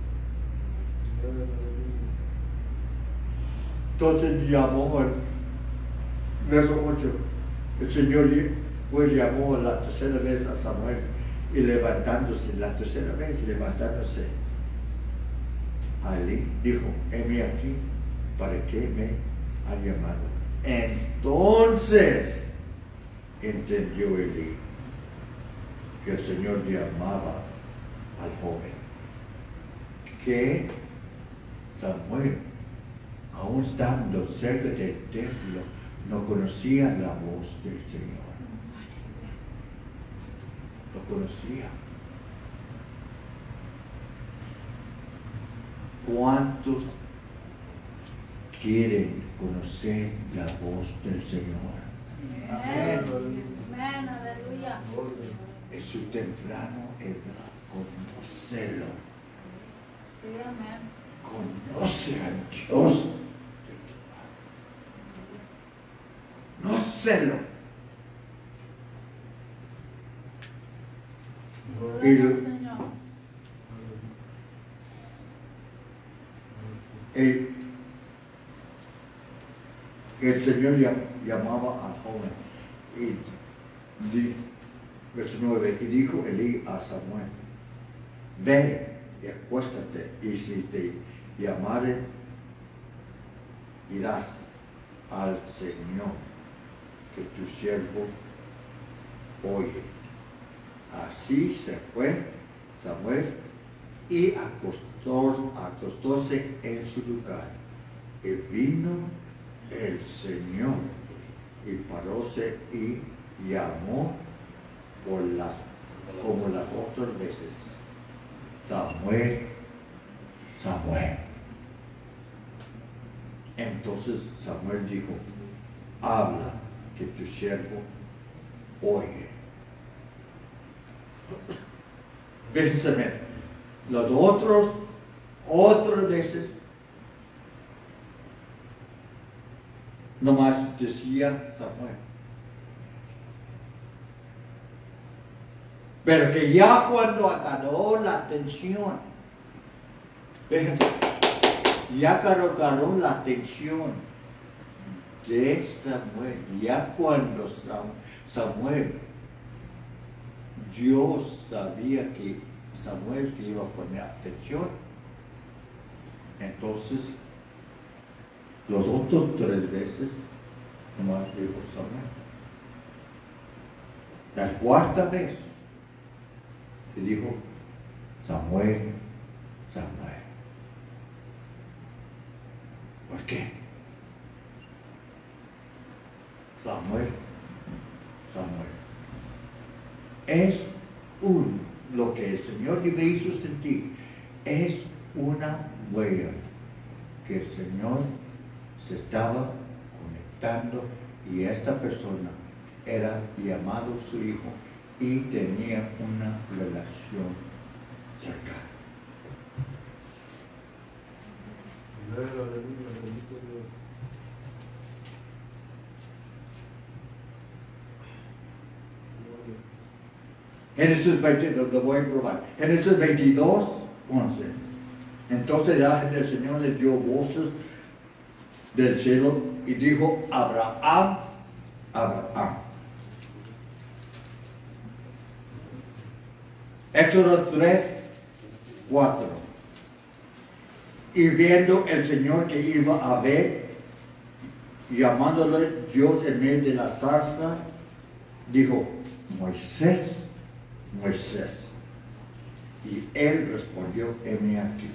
Entonces llamó al verso 8. El Señor pues llamó a la tercera vez a Samuel y levantándose, la tercera vez levantándose a Elí, dijo: heme aquí, ¿para qué me ha llamado? Entonces entendió Elí que el Señor llamaba al joven, que Samuel, aún estando cerca del templo, no conocía la voz del Señor. Lo conocía. ¿Cuántos quieren conocer la voz del Señor? Amén. Amén. Aleluya. Es su temprano edad, conocerlo. Sí, amén. Conoce a Dios. Conócelo. Gloria al Señor. El Señor llamaba al joven y verso 9, y dijo Elí a Samuel: ve y acuéstate, y si te llamare, dirás al Señor que tu siervo oye. Así se fue Samuel y acostóse en su lugar. Y vino el Señor y paróse y llamó como las otras veces: Samuel, Samuel. Entonces Samuel dijo: habla, que tu siervo oye. Bésame. Los otras veces, nomás decía Samuel. Pero que ya cuando agarró la atención, ya agarró la atención de Samuel, ya cuando Samuel, Dios sabía que Samuel que iba a poner atención, entonces los otros 3 veces nomás dijo Samuel. La 4ª vez le dijo: Samuel, Samuel. ¿Por qué? Samuel, Samuel. Es lo que el Señor me hizo sentir, es una huella que el Señor se estaba conectando, y esta persona era llamado su hijo y tenía una relación cercana. Génesis 22, lo voy a probar. Génesis 22, 11. Entonces el ángel del Señor le dio voces del cielo y dijo: Abraham, Abraham. Éxodo 3, 4. Y viendo el Señor que iba a ver, llamándole Dios en medio de la zarza, dijo, Moisés, Moisés. Y él respondió, heme aquí.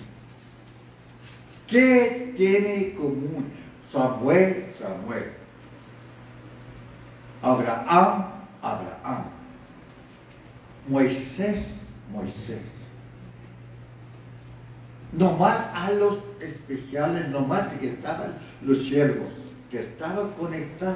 ¿Qué tiene en común Samuel, Samuel? Abraham, Abraham. Moisés, Moisés. Nomás a los especiales, nomás que estaban los siervos, que estaban conectados.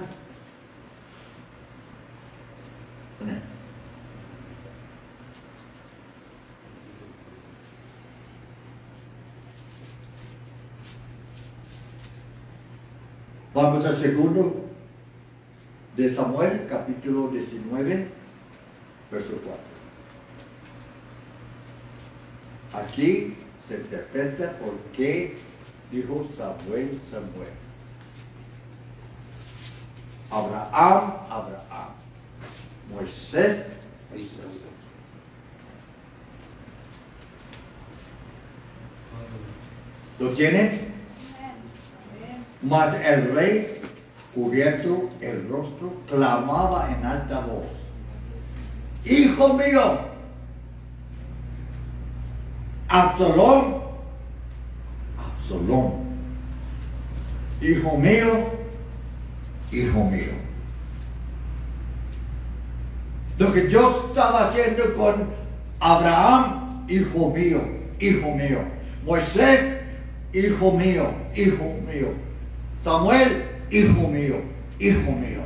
Vamos al segundo de Samuel, capítulo 19, verso 4. Aquí se interpreta por qué dijo Samuel, Samuel. Abraham, Abraham. Moisés, Moisés. ¿Lo tienen? Mas el rey, cubierto el rostro, clamaba en alta voz: Hijo mío, Absalón, Absalón, hijo mío, hijo mío. Lo que yo estaba haciendo con Abraham, hijo mío, hijo mío. Moisés, hijo mío, hijo mío. Samuel, hijo mío, hijo mío.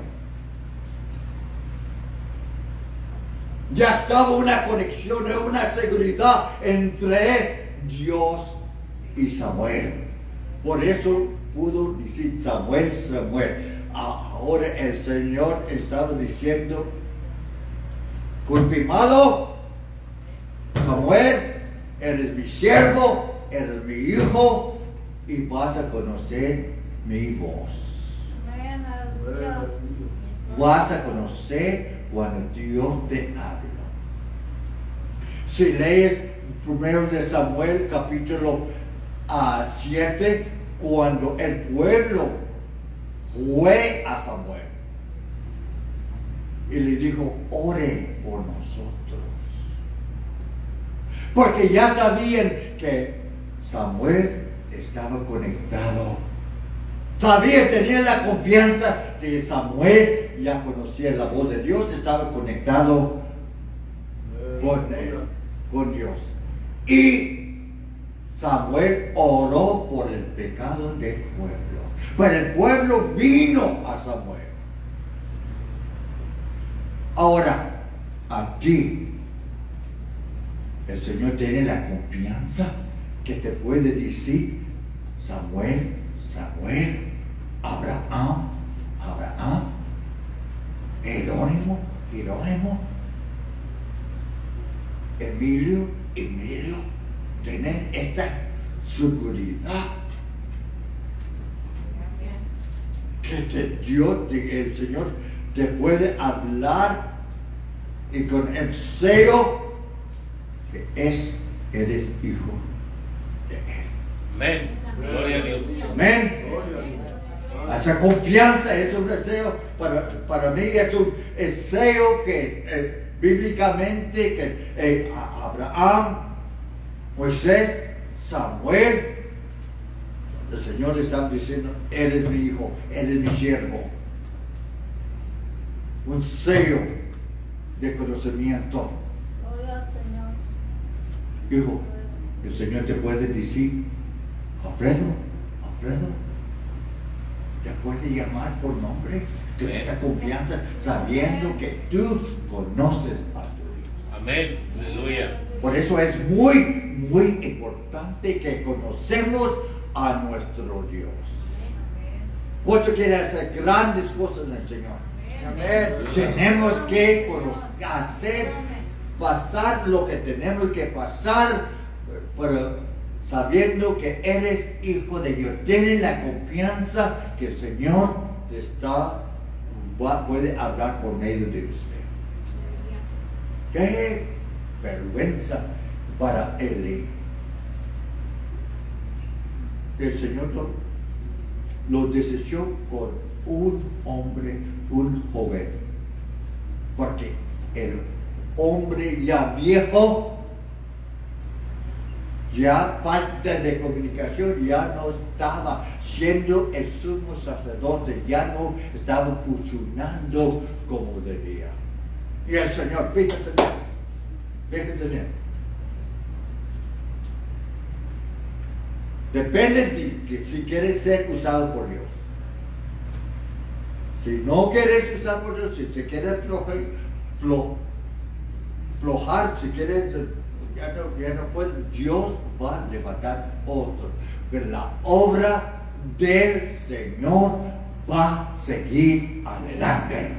Ya estaba una conexión, una seguridad entre Dios y Samuel. Por eso pudo decir Samuel, Samuel. Ahora el Señor estaba diciendo, confirmado, Samuel, eres mi siervo, eres mi hijo, y vas a conocer mi voz. Vas a conocer cuando Dios te habla. Si lees primero de Samuel capítulo 7, cuando el pueblo fue a Samuel y le dijo, ore por nosotros, porque ya sabían que Samuel estaba conectado. Sabía, tenía la confianza de Samuel, ya conocía la voz de Dios, estaba conectado con Dios. Y Samuel oró por el pecado del pueblo. Pero el pueblo vino a Samuel. Ahora, aquí, el Señor tiene la confianza que te puede decir, Samuel, Samuel, Abraham, Abraham, Jerónimo, Jerónimo, Emilio, Emilio, tener esta seguridad que el Señor te puede hablar y con el sello que eres hijo de Él. Amén. Gloria a Dios. Amén. Esa confianza es un deseo, para mí es un deseo que bíblicamente que Abraham, Moisés, Samuel, el Señor le está diciendo, eres mi hijo, eres mi siervo. Un sello de conocimiento. Gloria al Señor. Hijo, el Señor te puede decir, Alfredo, Alfredo, te puede llamar por nombre, con esa confianza, sabiendo que tú conoces a tu Dios. Amén. Aleluya. Por eso es muy, muy importante que conocemos a nuestro Dios. Porque quiere hacer grandes cosas en el Señor. Amén. Tenemos que hacer pasar lo que tenemos que pasar, pero sabiendo que eres hijo de Dios. Tienes la confianza que el Señor puede hablar por medio de usted. ¡Qué vergüenza para Eli! El Señor lo desechó con un hombre, un joven, porque el hombre ya viejo, ya falta de comunicación, ya no estaba siendo el sumo sacerdote, ya no estaba funcionando como debía. Y el Señor, fíjense en él. Depende de ti, que si quieres ser usado por Dios. Si no quieres usar por Dios, si te quieres flojar, si quieres, ya no puedes, Dios va a levantar otro. Pero la obra del Señor va a seguir adelante.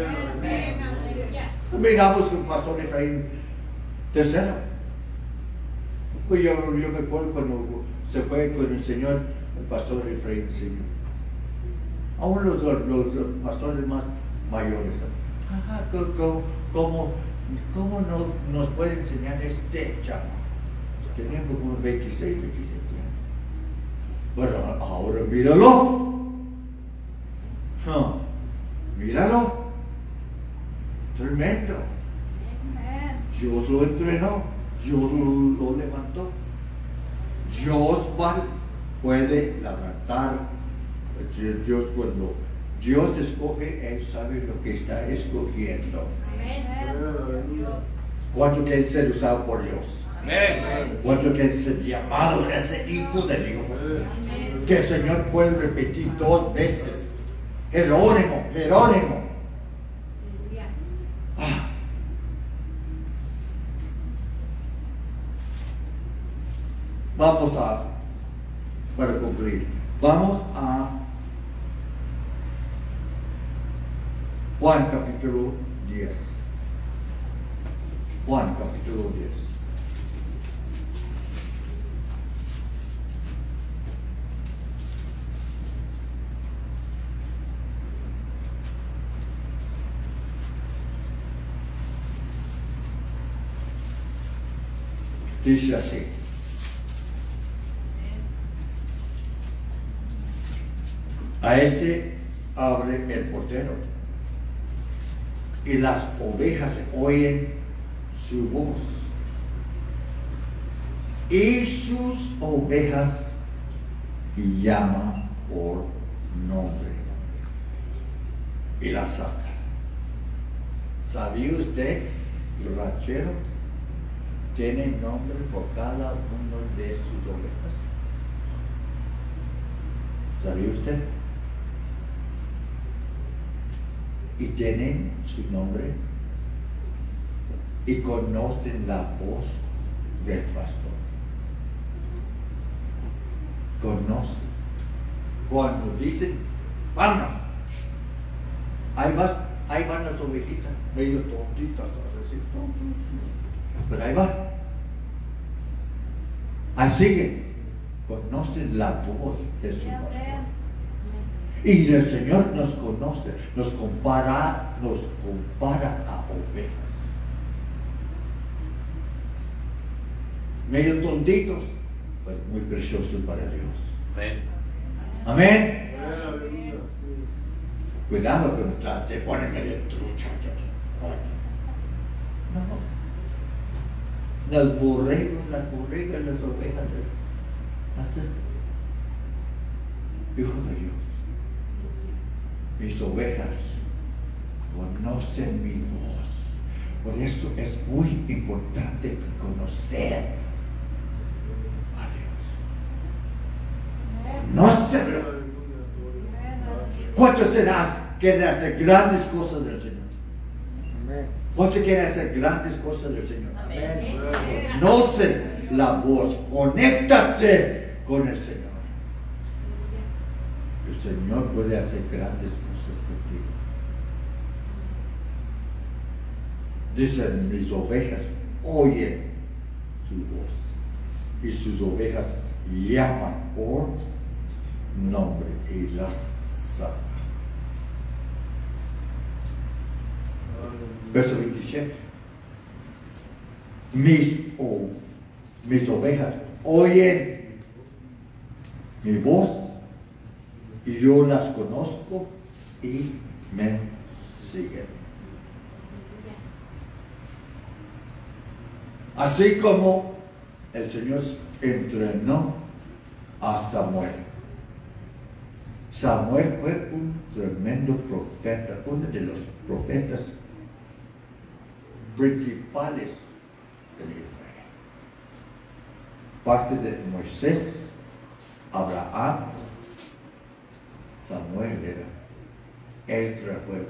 Miramos con el pastor Efraín III. Pues yo me acuerdo cuando se fue con el Señor, el pastor Efraín II. Aún los pastores más mayores. ¿Cómo no nos puede enseñar este chavo? Tenía como 26, 27 años. Bueno, ahora míralo. No, míralo. Tremendo. Dios lo entrenó. Dios lo levantó. Dios puede levantar. Dios, cuando Dios escoge, Él sabe lo que está escogiendo. ¿Cuánto quieren ser usados por Dios? ¿Cuánto quieren ser llamados a ese hijo de Dios? Que el Señor puede repetir 2 veces. Jerónimo. Para concluir, vamos a Juan capítulo 10. Juan capítulo 10. Dice así. A este abre el portero, y las ovejas oyen su voz, y sus ovejas llaman por nombre y las sacan. ¿Sabía usted que el ranchero tiene nombre por cada uno de sus ovejas? ¿Sabía usted? Y tienen su nombre y conocen la voz del pastor. Conocen. Cuando dicen, vamos, ahí van las ovejitas, medio tontitas, pero ahí van. Ahí siguen. Conocen la voz de su pastor. Y el Señor nos conoce, nos compara a ovejas. Medio tontitos, pues muy preciosos para Dios. Amén. Cuidado que te ponen medio trucho. No. Los borregos, las ovejas, hijo de Dios. Mis ovejas conocen mi voz. Por eso es muy importante conocer a Dios. Conócelo. ¿Cuántos quieren hacer grandes cosas del Señor? ¿Cuántos quieren hacer grandes cosas del Señor? Conoce la voz. Conéctate con el Señor. El Señor puede hacer grandes cosas contigo. Dicen, mis ovejas oyen su voz y sus ovejas llaman por nombre y las sacan. Verso 27. Mis ovejas oyen mi voz y yo las conozco y me siguen. Así como el Señor entrenó a Samuel. Samuel fue un tremendo profeta, uno de los profetas principales de Israel. Parte de Moisés, Abraham, Samuel era el trajo.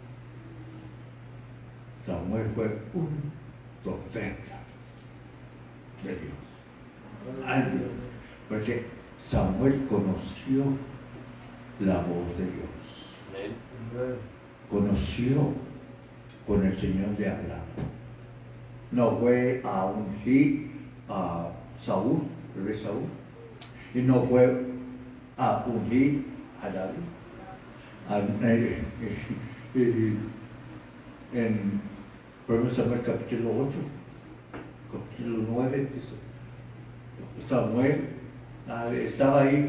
Samuel fue un profeta de Dios. Porque Samuel conoció la voz de Dios. Conoció con el Señor de hablar. No fue a ungir a Saúl, el rey Saúl, y no fue a ungir a David. En 1 Samuel capítulo 8, capítulo 9, Samuel estaba ahí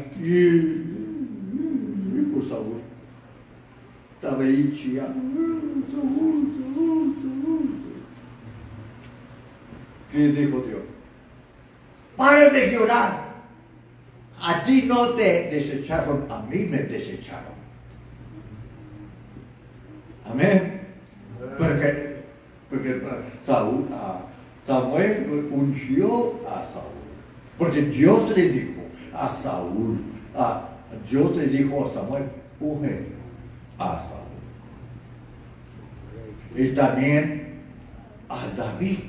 por Saúl. Estaba ahí chillando. Saúl. ¿Qué dijo Dios? ¡Para de llorar! A ti no te desecharon, a mí me desecharon. Amén. Porque Samuel ungió a Saúl. Porque Dios le dijo a Saúl, Dios le dijo a Samuel, unge a Saúl. Y también a David.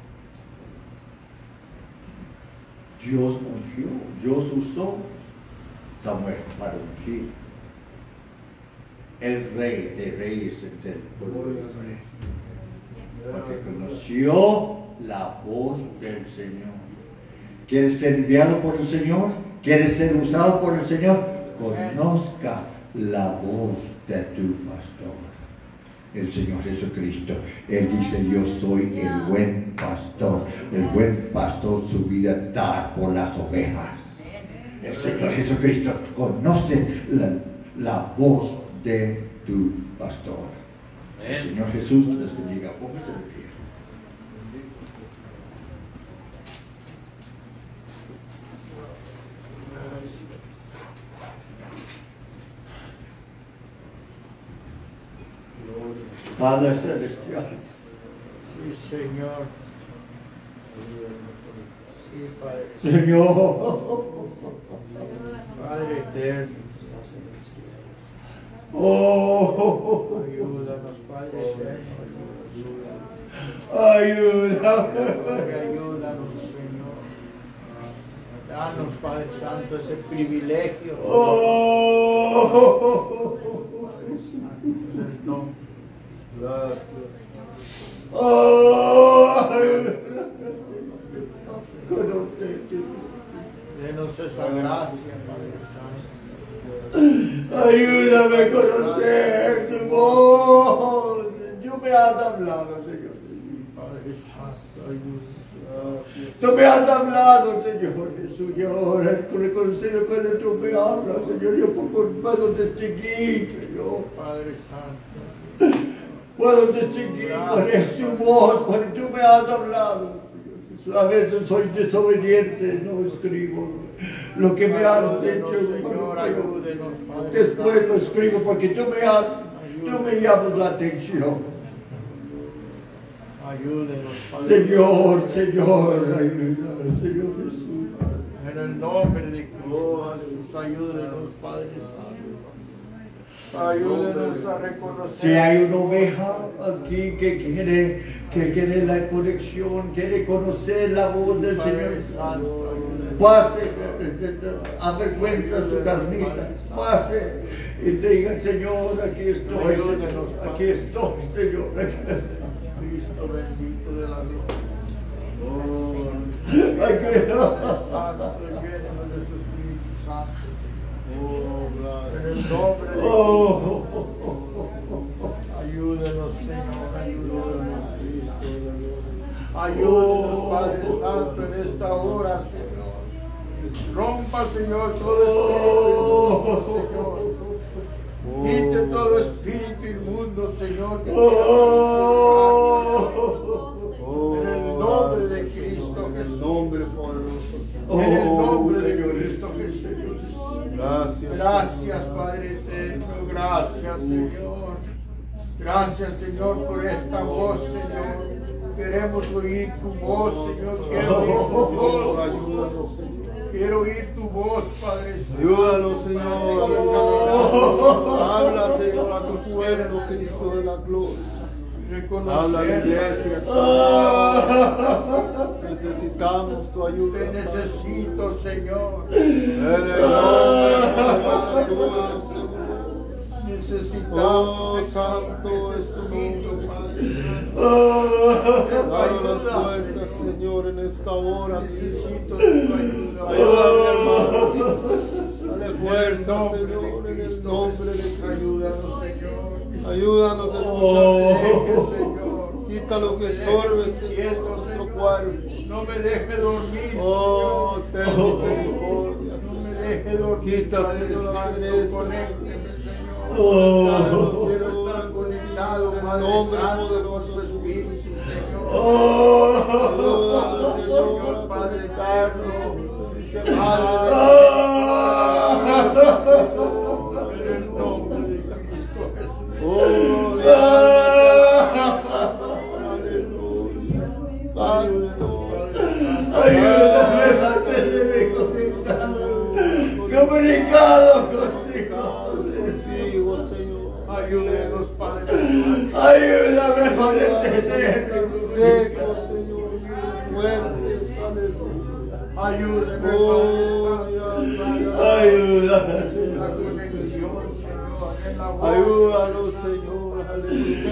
Dios ungió, Dios usó Samuel para ungir el rey de reyes del pueblo de Israel. Porque conoció la voz del Señor. ¿Quieres ser enviado por el Señor? ¿Quieres ser usado por el Señor? Conozca la voz de tu pastor, el Señor Jesucristo. Él dice, yo soy el buen pastor. El buen pastor su vida da por las ovejas. El Señor Jesucristo conoce la voz de tu pastor. El Señor Jesús les bendiga. Póngase de pie. Padre Celestial. Sí, Señor. Sí, Padre. Señor. Padre eterno. Oh. Ayúdanos, Padre eterno. Ayúdame. Padre, ayúdanos, Señor. Danos, Padre Santo, ese privilegio. Oh. Padre Santo, en el nombre. Conocerte. Denos esa gracia, Padre Santo. Ayúdame a conocer tu voz. Yo me has hablado, Señor. Padre Santo, ayúdanos. Tú me has hablado, Señor Jesús. Yo ahora reconocido cuando tú me hablas, Señor. Yo puedo distinguir, Señor. Padre Santo. Puedo distinguir cuál es tu voz cuando tú me has hablado. A veces soy desobediente, no escribo lo que me has dicho. Señor, ayúdenos, Padre Después Santo. lo escribo porque tú me llamas la atención. Ayúdenos, Padre. Señor, ayúdanos, Señor Jesús. En el nombre de Cristo, ayúdenos, Padre Santo. Ayúdenos a reconocer. Si hay una oveja aquí que quiere la conexión, quiere conocer la voz del Señor, pase, avergüenza su carnita, pase y diga, Señor, aquí estoy, Señor, aquí estoy, Señor. Cristo bendito de la Aquí Santo, llénenos de su Espíritu Santo. En el nombre de ayúdenos, Señor, ayúdenos, Cristo. Ayúdenos, Padre Santo, en esta hora, Señor. Rompa, Señor, todo espíritu, Señor. Quite todo espíritu inmundo, Señor, que quiera en el nombre de Cristo. Señor. Gracias. Gracias, Padre eterno. Gracias, Señor. Gracias, Señor, por esta voz, Señor. Queremos oír tu voz, Señor. Quiero oír tu voz. Ayúdanos, Señor. Quiero oír tu voz, Padre. Ayúdanos, Señor. Habla, Señor, a tu pueblo, Cristo de la gloria. Habla a la iglesia. Necesitamos tu ayuda. Te necesito, Señor. En el nombre de Jesús. Necesitamos, Oh, santo es tu nombre, Padre. Dale las fuerzas, Señor, en esta hora. Necesito tu ayuda. Ayúdame, hermano. Dale fuerza, Señor, en el nombre de Jesús. Ayúdanos, Señor. Ayúdanos a escuchar. Señor. Quita lo que estorbe, Señor, nuestro cuerpo. No me deje dormir, Oh, Señor. ten misericordia. No me deje dormir. Quita, Padre Señor, la Santo. pereza. Conécteme, Señor. Los cielos Están conectados, en el Padre nombre Santo, poderoso por de su su Espíritu, Señor. Ayúdanos, Señor, a Padre conectarnos. eterno. En el nombre de Cristo Jesús. Oh, aleluya. Santo. Ayúdame a mantenerme comunicado contigo. Contigo, Señor. Ayúdenos, Padre. Ayúdame a mantenerme. Seco, Señor. Fuertes, aleluya. Ayúdeme, Oh, Padre Santo. Ayúdame, La Señor. conexión, Señor, en la voz. Ayúdanos, Señor. Aleluya.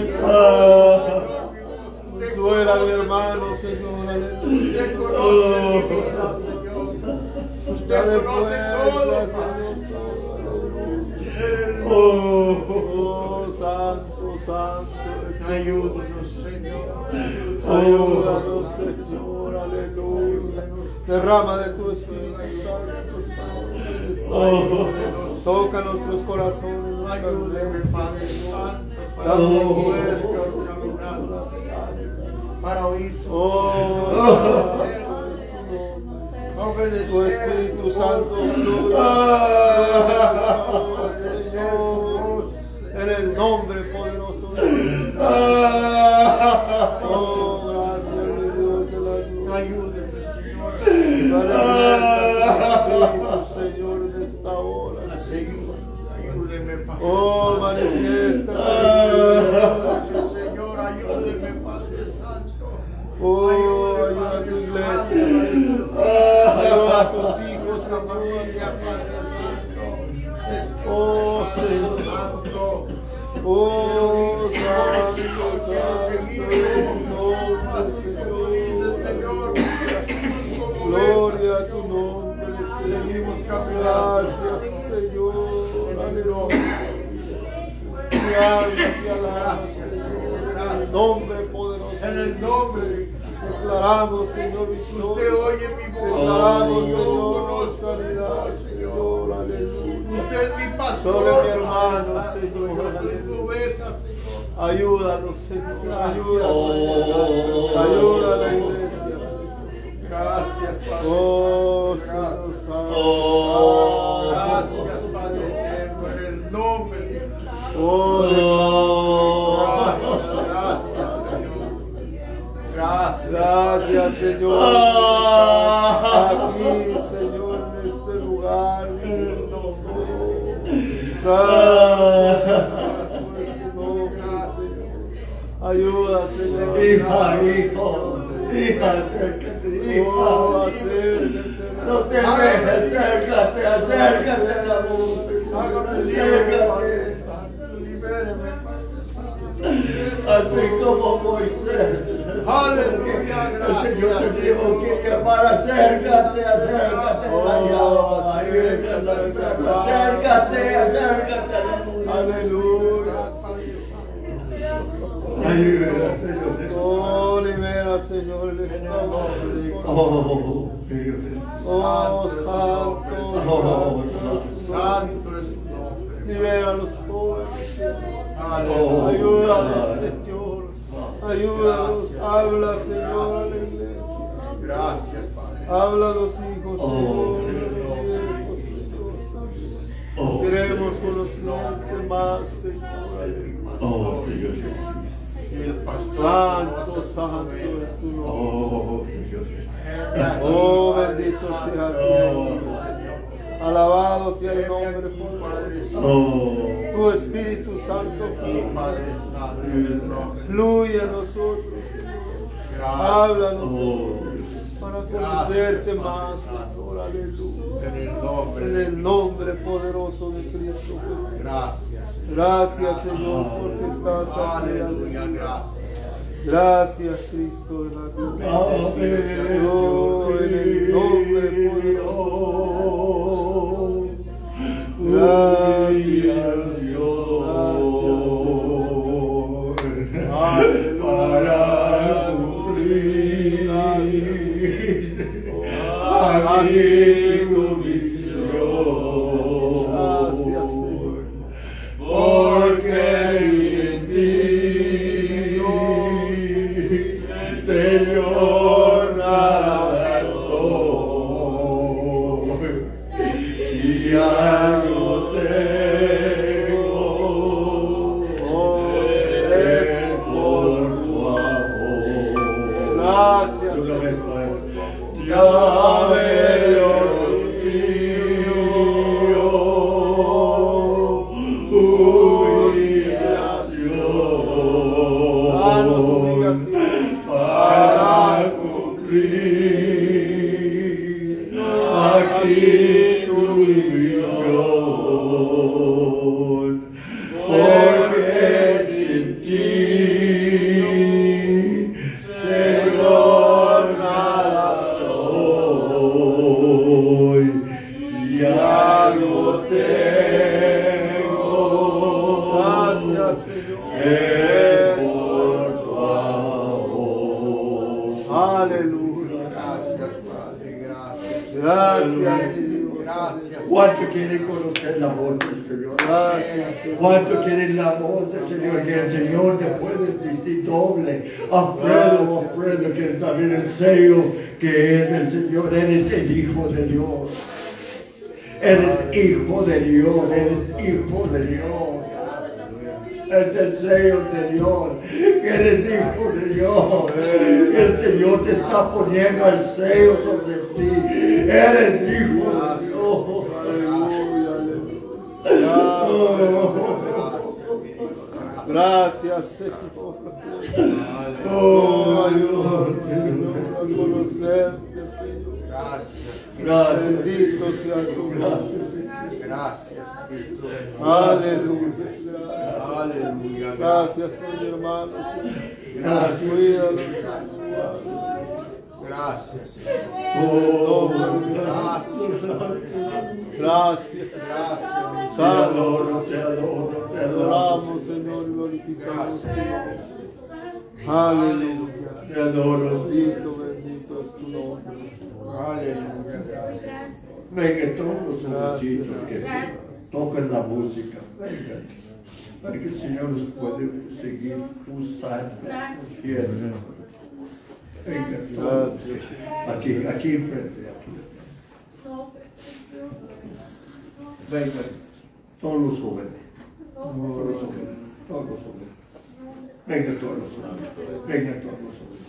Consuela a mi hermano, Señor. Aleluya. Usted conoce mi vida, Señor. Usted Dale conoce fuerza, todo, Señor. Padre. Aleluya. Oh, santo, santo. Ayúdanos, Señor. Ayúdanos, Señor. Aleluya. Derrama de tu Espíritu Santo, Señor. Toca nuestros corazones, nuestras Ayúdeme, mentes, Padre Señor. Santo, Dame para fuerzas, para oír su Oh, obedecer tu Espíritu su Santo voz. fluya, Señor, en el nombre poderoso de Jesús. Oh, gracias, mi Dios de la ayuda. Ayúdeme, Señor. Espíritu, Señor, en esta hora. Ayúdeme, Padre. Oh, manifiesta. Señor, ayúdeme, Padre Santo. Oh, ayuda a tu iglesia. Ayuda a tus hijos, Familia, Señor. Padre Santo. Oh, Señor. Santo. Oh, santo, Señor. Gloria a tu nombre, Señor. Gracias, Señor. Aleluya. Mi alma te alaba, Señor. En el nombre poderoso. En el nombre de Cristo. Declaramos, Señor, Usted victoria. oye mi voz. Declaramos, Yo Señor, conozco sanidad, Señor. Aleluya. Usted es mi pastor. Sobre mi hermano, Padre Santo. Señor. Yo soy su oveja, Señor. Ayúdanos, Señor. Ayúdanos. Oh. Ayuda a la iglesia. Gracias, Padre. Oh, Santo. Señor Santo. Gracias, Padre eterno, en el nombre de Cristo. Oh, Gracias, gracias, Señor. Aquí, Señor, en este lugar. Gracias por tu nombre, Señor. Ayuda, Señor. Hija, hijo, hija, acércate, hija. Oh, acérquense. No te dejes, acércate, acércate a la luz. hágame libre, Padre Acércate. Santo, libéreme, Padre Santo. Así como Moisés. Aleluya, El Señor te dijo que llamar, acércate, acércate. Acércate, acércate. Aleluya. Ayuda, Señor. Oh, libera, Señor, el estado. Oh, Dios. Oh, santo, Santo es tu nombre. libera a los pobres. Aleluya. Ayúdanos, Señor. Ayúdanos. Habla, Señor, a la iglesia. Gracias, Padre. Habla a los hijos, Señor. Queremos conocerte más, Señor. Oh, Señor Jesús. Santo, santo es tu nombre. Oh, Señor Jesús. Oh, bendito sea Dios. Alabado sea el nombre poderoso. Oh, Tu Espíritu Santo fluye en nosotros, Señor. Habla a nosotros para conocerte más, Señor. Aleluya. En el nombre poderoso de Cristo Jesús. Gracias, Señor, porque estás aquí. Aleluya. Gracias, Cristo de la gloria. Oh, en el nombre poderoso. Gracias, Dios. Para cumplir aquí tu misión. Gracias, Señor. Porque sin ti, Señor, nada soy. Si algo tengo, es por tu amor. Gracias, Tú lo ves, Señor. pues. Llave de rocío, Danos humillación humillación para cumplir aquí tu misión, porque sin ti, Señor, nada soy. Si algo tengo, Gracias, Señor. es por tu amor. Aleluya. Gracias, Padre, gracias. Gracias, Dios. Gracias. ¿Cuánto quieren conocer la voz del Señor? Gracias, Señor. ¿Cuánto quieren la voz del Señor? Que el Señor te puede decir doble. Alfredo, quieres abrir el sello que es el Señor. Eres el Hijo de Dios. Eres hijo de Dios. Eres hijo de Dios. Es el sello de Dios. Eres hijo de Dios. El Señor te está poniendo el sello sobre ti. Eres hijo de Dios. Aleluya, aleluya. Gracias, Señor. Oh, Ayúdanos, Señor, a conocerte, Señor. Gracias. Bendito sea tu nombre. Gracias, Cristo. Aleluya. Aleluya. Gracias por mi hermano, Señor. Gracias. Cuídalo. Gracias. Oh, Gracias. te adoro, te adoro, te Te adoro. adoramos, Señor, y glorificamos tu nombre. Aleluya. Te adoro. Bendito, bendito es tu nombre. Aleluya. Venga, todos los jovencitos que tocan la música. Venga. Para que el Señor nos puede seguir usando. Venga, Gracias. aquí enfrente. Venga, todos los jóvenes. Todos los jóvenes. Venga, todos los jóvenes. Venga, todos los jóvenes.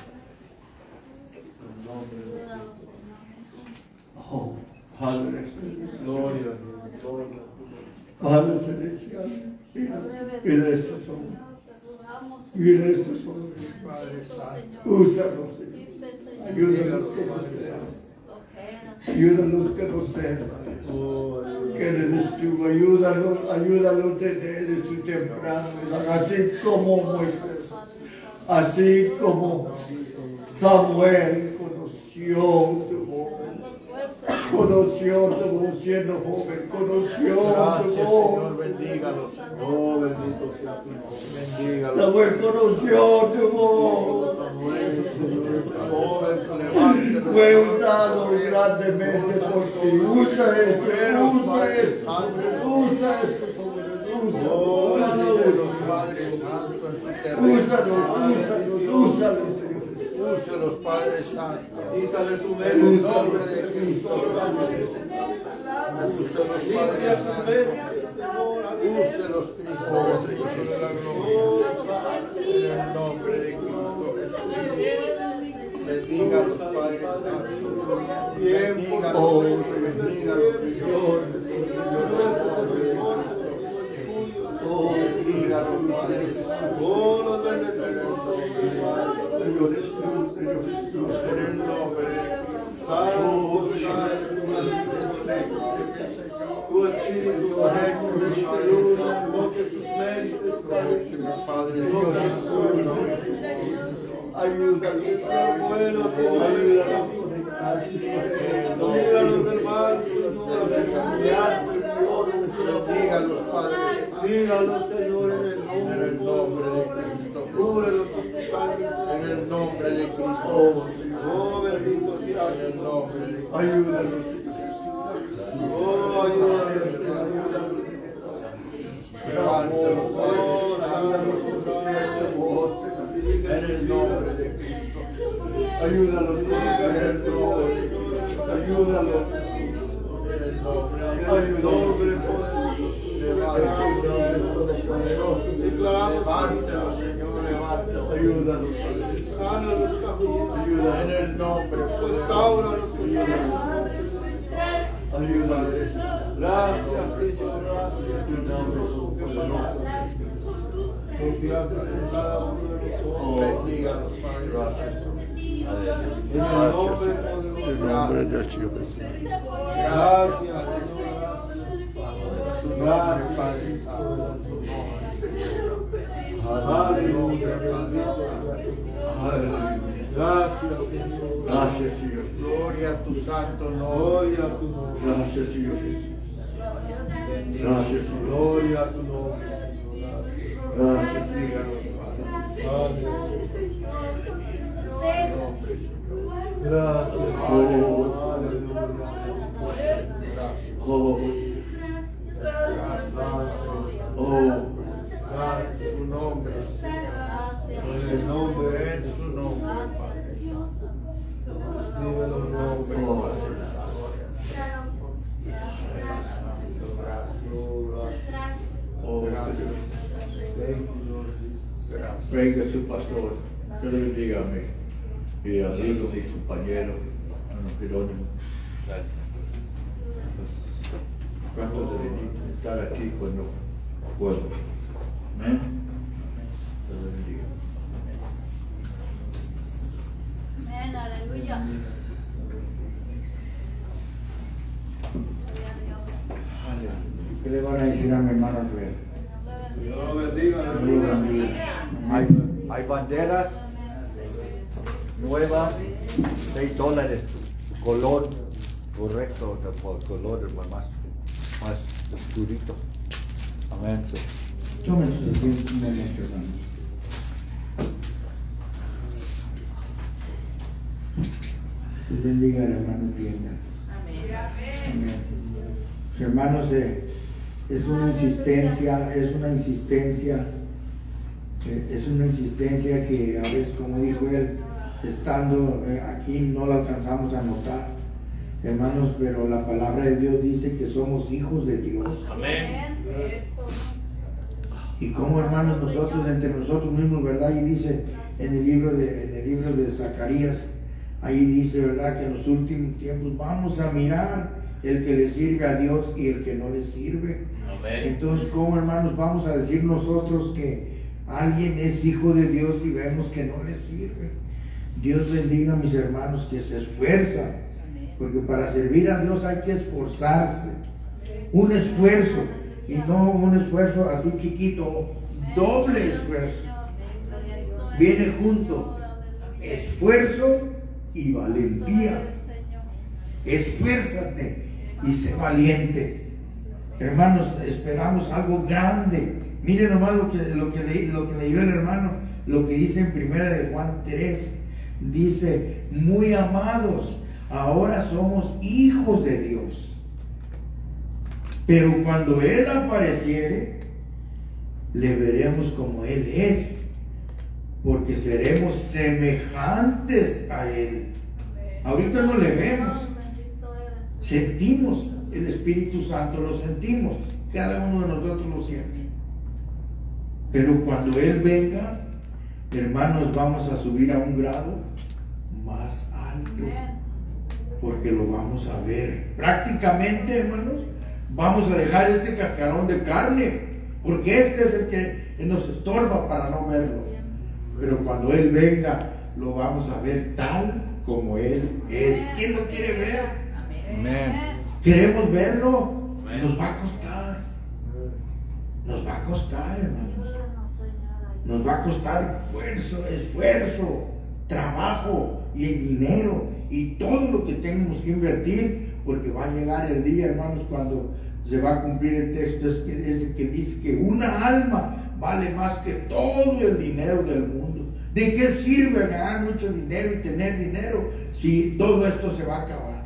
Oh, Padre, Gloria, Padre celestial, mira estos hombres. Mira estos hombres. Úsalos, Señor. Ayúdalos que no sean. Ayúdalos que no sean. Que eres tú. Ayúdalos desde su temprano. Así como Moisés. Así como Samuel conoció tu voz. Conoció tu voz siendo joven. Conoció tu Gracias, Señor. voz. Bendígalos. oh, bendito sea tu nombre. Bendígalos. Samuel conoció tu voz. Fue usado grandemente por ti. Usa esto. Úsalos, Padre Santo. Dígale su En el nombre de Cristo. Úselos, Padre Santo. Úselos, Cristo. En el nombre de Cristo Jesús. Bendígalos, Padre Santo. Bendígalos, bendígalos, Dios. Bendígalos, Padre Santo. Los bendecimos. En el nombre de Cristo. Tu Espíritu Santo, invoque sus méritos, Padre Dios. Ayúdanos, bueno, Señor, ayúdanos hermanos, dígalos, Padre, dígalos, Señor, en el nombre de Cristo, cúbrelos con tu sangre, en el nombre de Cristo, oh, bendito sea en el nombre de Cristo, ayúdanos, oh, ayúdanos, en el nombre de Cristo. Ayúdalos, en el nombre de Cristo. Ayúdalos en el nombre poderoso. Declaramos, Señor, levántalos. Ayúdalos, sana los caminos. Ayúdalos en el nombre. Restauralos, Señor. Ayúdalos. Gracias, Señor. Gracias. Tu nombre es poderoso. Confianza en cada uno de nosotros. Bendíganos, Padre. Gracias. En el nombre poderoso. En nombre de Dios. Gracias, Señor. Gracias, Padre. Aleluya. Gracias, Señor. Gracias, Señor. Gloria a tu santo nombre. Gloria a tu nombre. Gracias, Señor Jesús. Gracias, Señor. Gloria a tu nombre. Gracias, Díganos, Padre. Gracias. Gracias, su nombre. En el nombre, en su nombre, Padre. Recibe los nombres, Venga su pastor, que le bendiga a mí, y amigos y compañeros, hermano Jerónimo. Gracias. Cuánto de estar aquí cuando puedo. Amén. Que le bendiga. Amén, aleluya. ¿Qué le van a decir a mi hermano Rey? Dios lo bendiga, aleluya. Hay banderas nuevas, $6, color correcto, por color más oscurito. Amén. Tomen sus asientos un momento, hermanos. Dios bendiga al hermano Tienda. Amén. Hermanos, es una insistencia que a veces, como dijo él, estando aquí no la alcanzamos a notar, hermanos, pero la palabra de Dios dice que somos hijos de Dios. Amén. Y como, hermanos, nosotros entre nosotros mismos, ¿verdad? Y dice en el libro de Zacarías, ahí dice, ¿verdad?, que en los últimos tiempos vamos a mirar el que le sirve a Dios y el que no le sirve. Amén. Entonces, ¿cómo, hermanos, vamos a decir nosotros que alguien es hijo de Dios y vemos que no le sirve? Dios bendiga a mis hermanos que se esfuerzan, porque para servir a Dios hay que esforzarse. Un esfuerzo, y no un esfuerzo así chiquito, doble esfuerzo. Viene junto esfuerzo y valentía. Esfuérzate y sé valiente. Hermanos, esperamos algo grande. Miren nomás lo que leyó el hermano, lo que dice en 1 de Juan 3. Dice, muy amados, ahora somos hijos de Dios. Pero cuando Él apareciere, le veremos como Él es, porque seremos semejantes a Él. Ahorita no le vemos, sentimos el Espíritu Santo lo sentimos, cada uno de nosotros lo siente. Pero cuando Él venga, hermanos, vamos a subir a un grado más alto, porque lo vamos a ver. Prácticamente, hermanos, vamos a dejar este cascarón de carne, porque este es el que nos estorba para no verlo. Pero cuando Él venga, lo vamos a ver tal como Él es. ¿Quién lo quiere ver? Amén. ¿Queremos verlo? Nos va a costar. Nos va a costar, hermanos. Nos va a costar esfuerzo, trabajo y el dinero y todo lo que tenemos que invertir, porque va a llegar el día, hermanos, cuando se va a cumplir el texto ese que dice que una alma vale más que todo el dinero del mundo. ¿De qué sirve ganar mucho dinero y tener dinero si todo esto se va a acabar?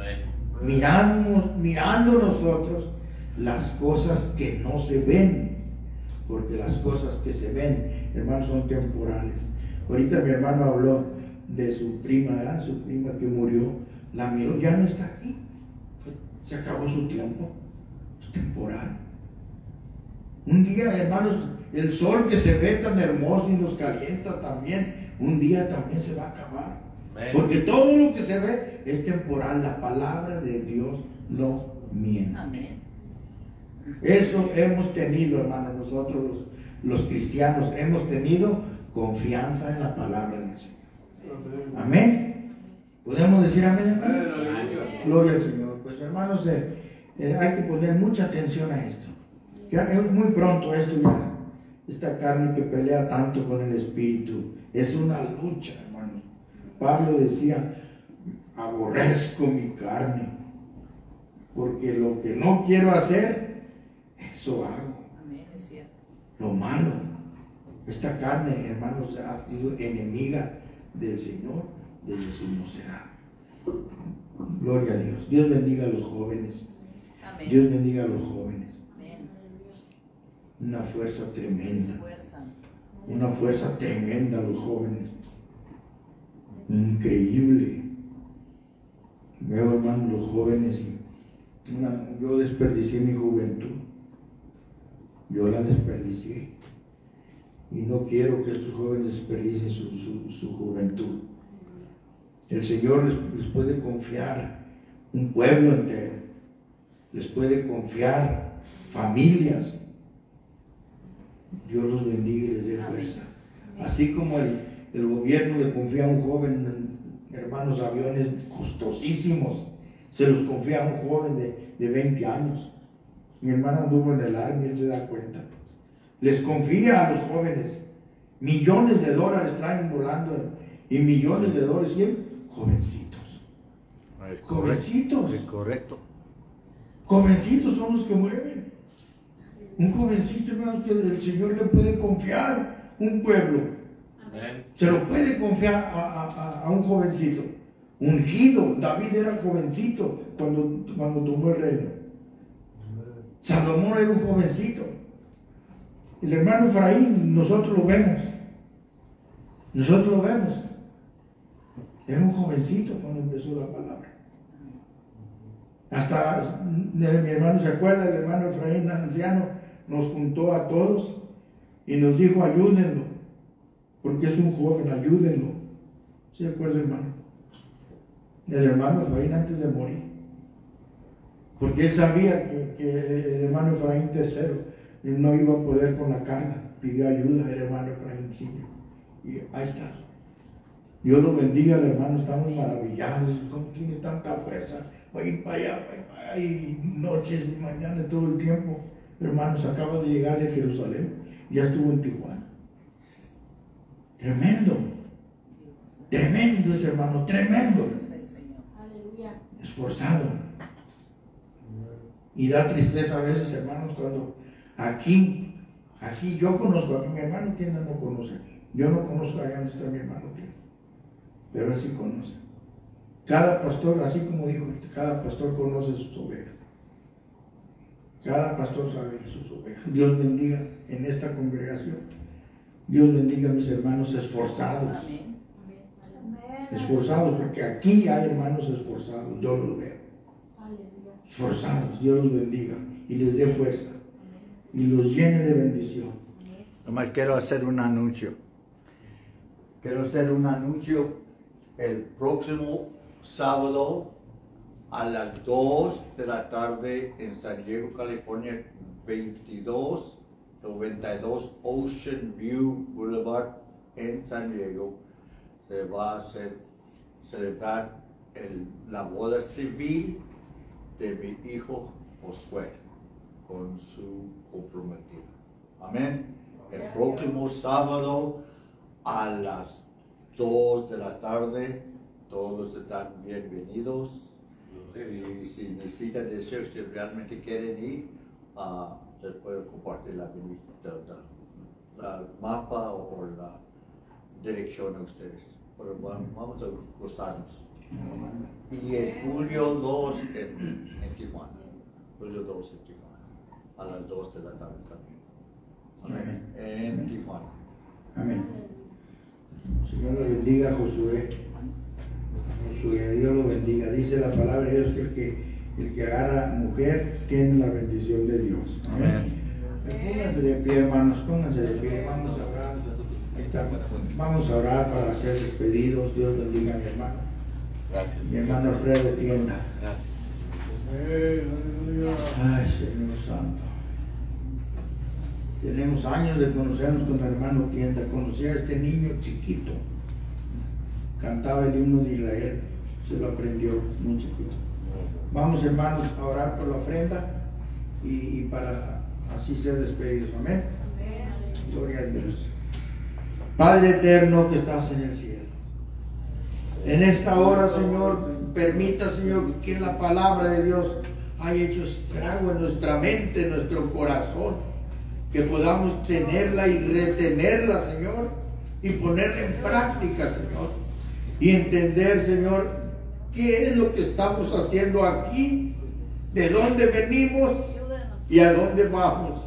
Mirando nosotros las cosas que no se ven, porque las cosas que se ven, hermanos, son temporales. Ahorita mi hermano habló de su prima, ¿verdad? Su prima que murió, la miró, ya no está aquí, se acabó su tiempo, es temporal. Un día, hermanos, el sol que se ve tan hermoso y nos calienta también, un día también se va a acabar. Porque todo lo que se ve es temporal. La palabra de Dios no miente. Amén. Eso hemos tenido, hermanos, nosotros los cristianos hemos tenido confianza en la palabra del Señor. Amén. ¿Podemos decir amén? Gloria al Señor. Pues hermanos, hay que poner mucha atención a esto. Ya es muy pronto esto ya. Esta carne que pelea tanto con el Espíritu es una lucha, hermano. Pablo decía, aborrezco mi carne, porque lo que no quiero hacer, eso hago. Amén, es cierto. Lo malo. Esta carne, hermanos, ha sido enemiga del Señor desde su mocedad. Gloria a Dios. Dios bendiga a los jóvenes. Amén. Dios bendiga a los jóvenes. Amén. Una fuerza tremenda. Una fuerza tremenda a los jóvenes. Increíble. Veo, hermano, los jóvenes. Yo desperdicié mi juventud. Yo la desperdicié. Y no quiero que estos jóvenes desperdicien su juventud. El Señor les puede confiar un pueblo entero. Les puede confiar familias. Dios los bendiga y les dé fuerza. Así como el gobierno le confía a un joven, hermanos, aviones costosísimos, se los confía a un joven de 20 años. Mi hermano anduvo en el Army, él se da cuenta. Les confía a los jóvenes. Millones de dólares traen volando y millones de dólares. ¿Y jovencitos? Jovencitos. Correcto. Jovencitos son los que mueven. Un jovencito, hermanos, que el Señor le puede confiar un pueblo. Amén. Se lo puede confiar a un jovencito. Ungido. David era jovencito cuando tomó el reino. Salomón era un jovencito. El hermano Efraín, nosotros lo vemos. Nosotros lo vemos. Era un jovencito cuando empezó la palabra. Hasta mi hermano se acuerda, el hermano Efraín, anciano, nos juntó a todos y nos dijo, ayúdenlo, porque es un joven, ayúdenlo. ¿Se acuerda, hermano? El hermano Efraín antes de morir. Porque él sabía que el hermano Efraín III no iba a poder con la carga. Pidió ayuda al hermano Efraín III. Y ahí está. Dios lo bendiga, el hermano. Estamos maravillados. ¿Cómo tiene tanta fuerza? Va a ir para allá, y noches y mañana todo el tiempo. Hermanos, acaba de llegar de Jerusalén. Ya estuvo en Tijuana. Tremendo. Tremendo ese hermano, tremendo. Esforzado. Y da tristeza a veces, hermanos, cuando aquí yo conozco, a mi hermano tiene no conoce. Yo no conozco allá donde está mi hermano tiene. Pero él sí conoce. Cada pastor, así como dijo, cada pastor conoce sus ovejas. Cada pastor sabe sus ovejas. Dios bendiga en esta congregación. Dios bendiga a mis hermanos esforzados. Amén. Esforzados, porque aquí hay hermanos esforzados, yo los veo. esforzados. Dios los bendiga y les dé fuerza y los llene de bendición. Nomás quiero hacer un anuncio. Quiero hacer un anuncio el próximo sábado a las 2 de la tarde en San Diego, California, 2292 Ocean View Boulevard en San Diego. Se va a celebrar la boda civil de mi hijo Josué con su comprometida. Amén. El próximo sábado a las 2 de la tarde, todos están bienvenidos. Y si necesitan decir si realmente quieren ir, les puedo compartir la mapa o la dirección a ustedes. Pero vamos a gozarnos. Y en julio 2 en Tijuana. Julio 2 en Tijuana. A las 2 de la tarde también. Amén. En Tijuana. Amén. Señor lo bendiga, Josué. Josué, Dios lo bendiga. Dice la palabra de Dios que el que agarra mujer tiene la bendición de Dios. Amén. Pónganse de pie, hermanos, pónganse de pie. Vamos a orar. Vamos a orar para ser despedidos. Dios bendiga a mi hermano. Gracias. Mi hermano Alfredo Tienda. Gracias. Ay, Señor Santo. Tenemos años de conocernos con el hermano Tienda. Conocí a este niño chiquito. Cantaba el himno de Israel. Se lo aprendió muy chiquito. Vamos, hermanos, a orar por la ofrenda y para así ser despedidos. Amén. Gloria a Dios. Padre eterno que estás en el cielo. En esta hora, Señor, permita, Señor, que la palabra de Dios haya hecho estrago en nuestra mente, en nuestro corazón. Que podamos tenerla y retenerla, Señor, y ponerla en práctica, Señor. Y entender, Señor, qué es lo que estamos haciendo aquí, de dónde venimos y a dónde vamos.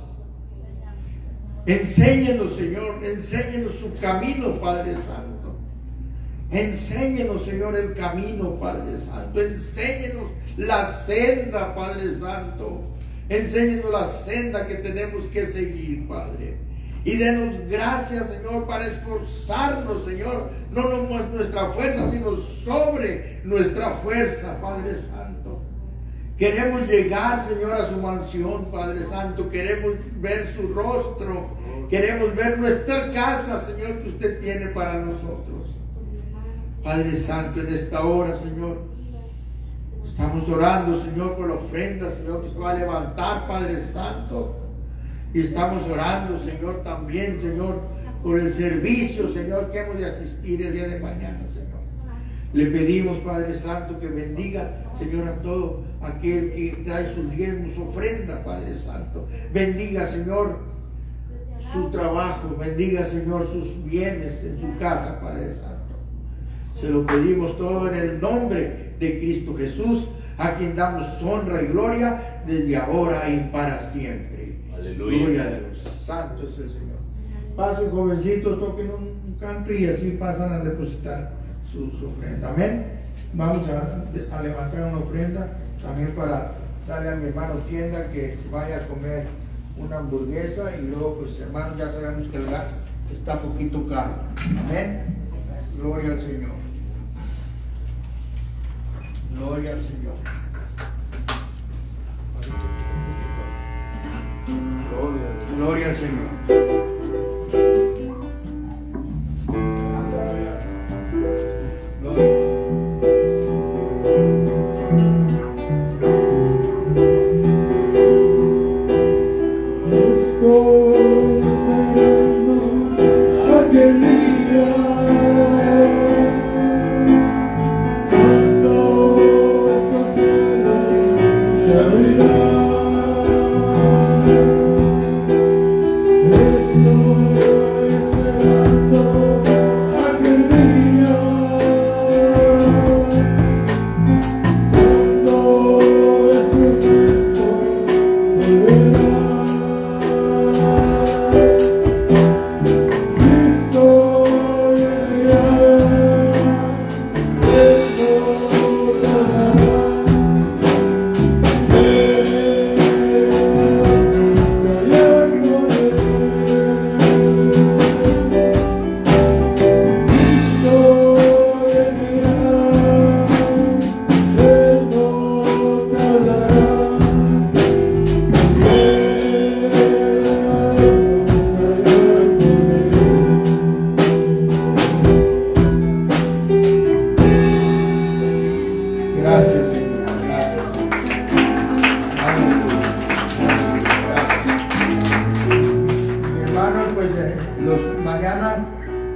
Enséñenos, Señor, enséñenos su camino, Padre Santo. Enséñenos, Señor, el camino, Padre Santo. Enséñenos la senda, Padre Santo. Enséñenos la senda que tenemos que seguir, Padre. Y denos gracias, Señor, para esforzarnos, Señor, no nomás nuestra fuerza, sino sobre nuestra fuerza, Padre Santo. Queremos llegar, Señor, a su mansión, Padre Santo. Queremos ver su rostro. Queremos ver nuestra casa, Señor, que usted tiene para nosotros. Padre Santo, en esta hora, Señor, estamos orando, Señor, por la ofrenda, Señor, que se va a levantar, Padre Santo. Y estamos orando, Señor, también, Señor, por el servicio, Señor, que hemos de asistir el día de mañana, Señor. Le pedimos, Padre Santo, que bendiga, Señor, a todo aquel que trae sus diezmos, ofrenda, Padre Santo. Bendiga, Señor, su trabajo. Bendiga, Señor, sus bienes en su casa, Padre Santo. Se lo pedimos todo en el nombre de Cristo Jesús, a quien damos honra y gloria desde ahora y para siempre. Aleluya. Gloria a Dios. Santo es el Señor. Pasen, jovencitos, toquen un canto y así pasan a depositar su ofrenda. Amén. Vamos a levantar una ofrenda también para darle a mi hermano Tienda que vaya a comer una hamburguesa y luego, pues, hermanos, ya sabemos que el gas está un poquito caro. Amén. Gloria al Señor. Gloria al Señor. Gloria al Señor. Gloria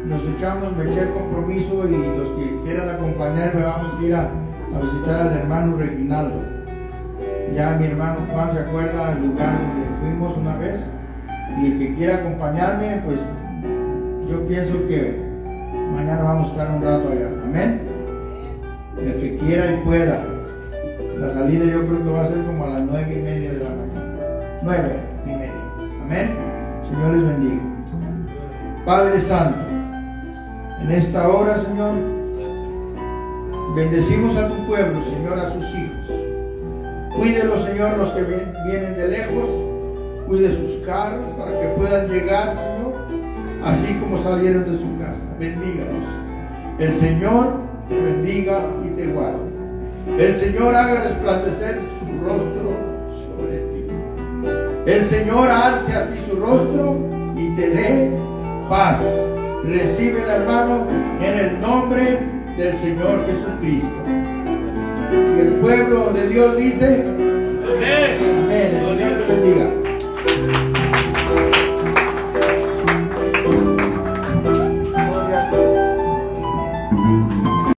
me eché el compromiso y los que quieran acompañarme vamos a ir a visitar al hermano Reginaldo. Ya mi hermano Juan se acuerda del lugar donde fuimos una vez, y el que quiera acompañarme, pues yo pienso que mañana vamos a estar un rato allá. Amén. El que quiera y pueda. La salida yo creo que va a ser como a las 9:30 de la mañana. 9:30. Amén. Señor les bendiga. Padre Santo, en esta hora, Señor, bendecimos a tu pueblo, Señor, a sus hijos. Cuídelos, Señor, los que vienen de lejos. Cuide sus carros para que puedan llegar, Señor, así como salieron de su casa. Bendígalos. El Señor te bendiga y te guarde. El Señor haga resplandecer su rostro sobre ti. El Señor alce a ti su rostro y te dé paz. Recibe el hermano en el nombre del Señor Jesucristo. Y el pueblo de Dios dice: amén. Amén. El Señor les bendiga.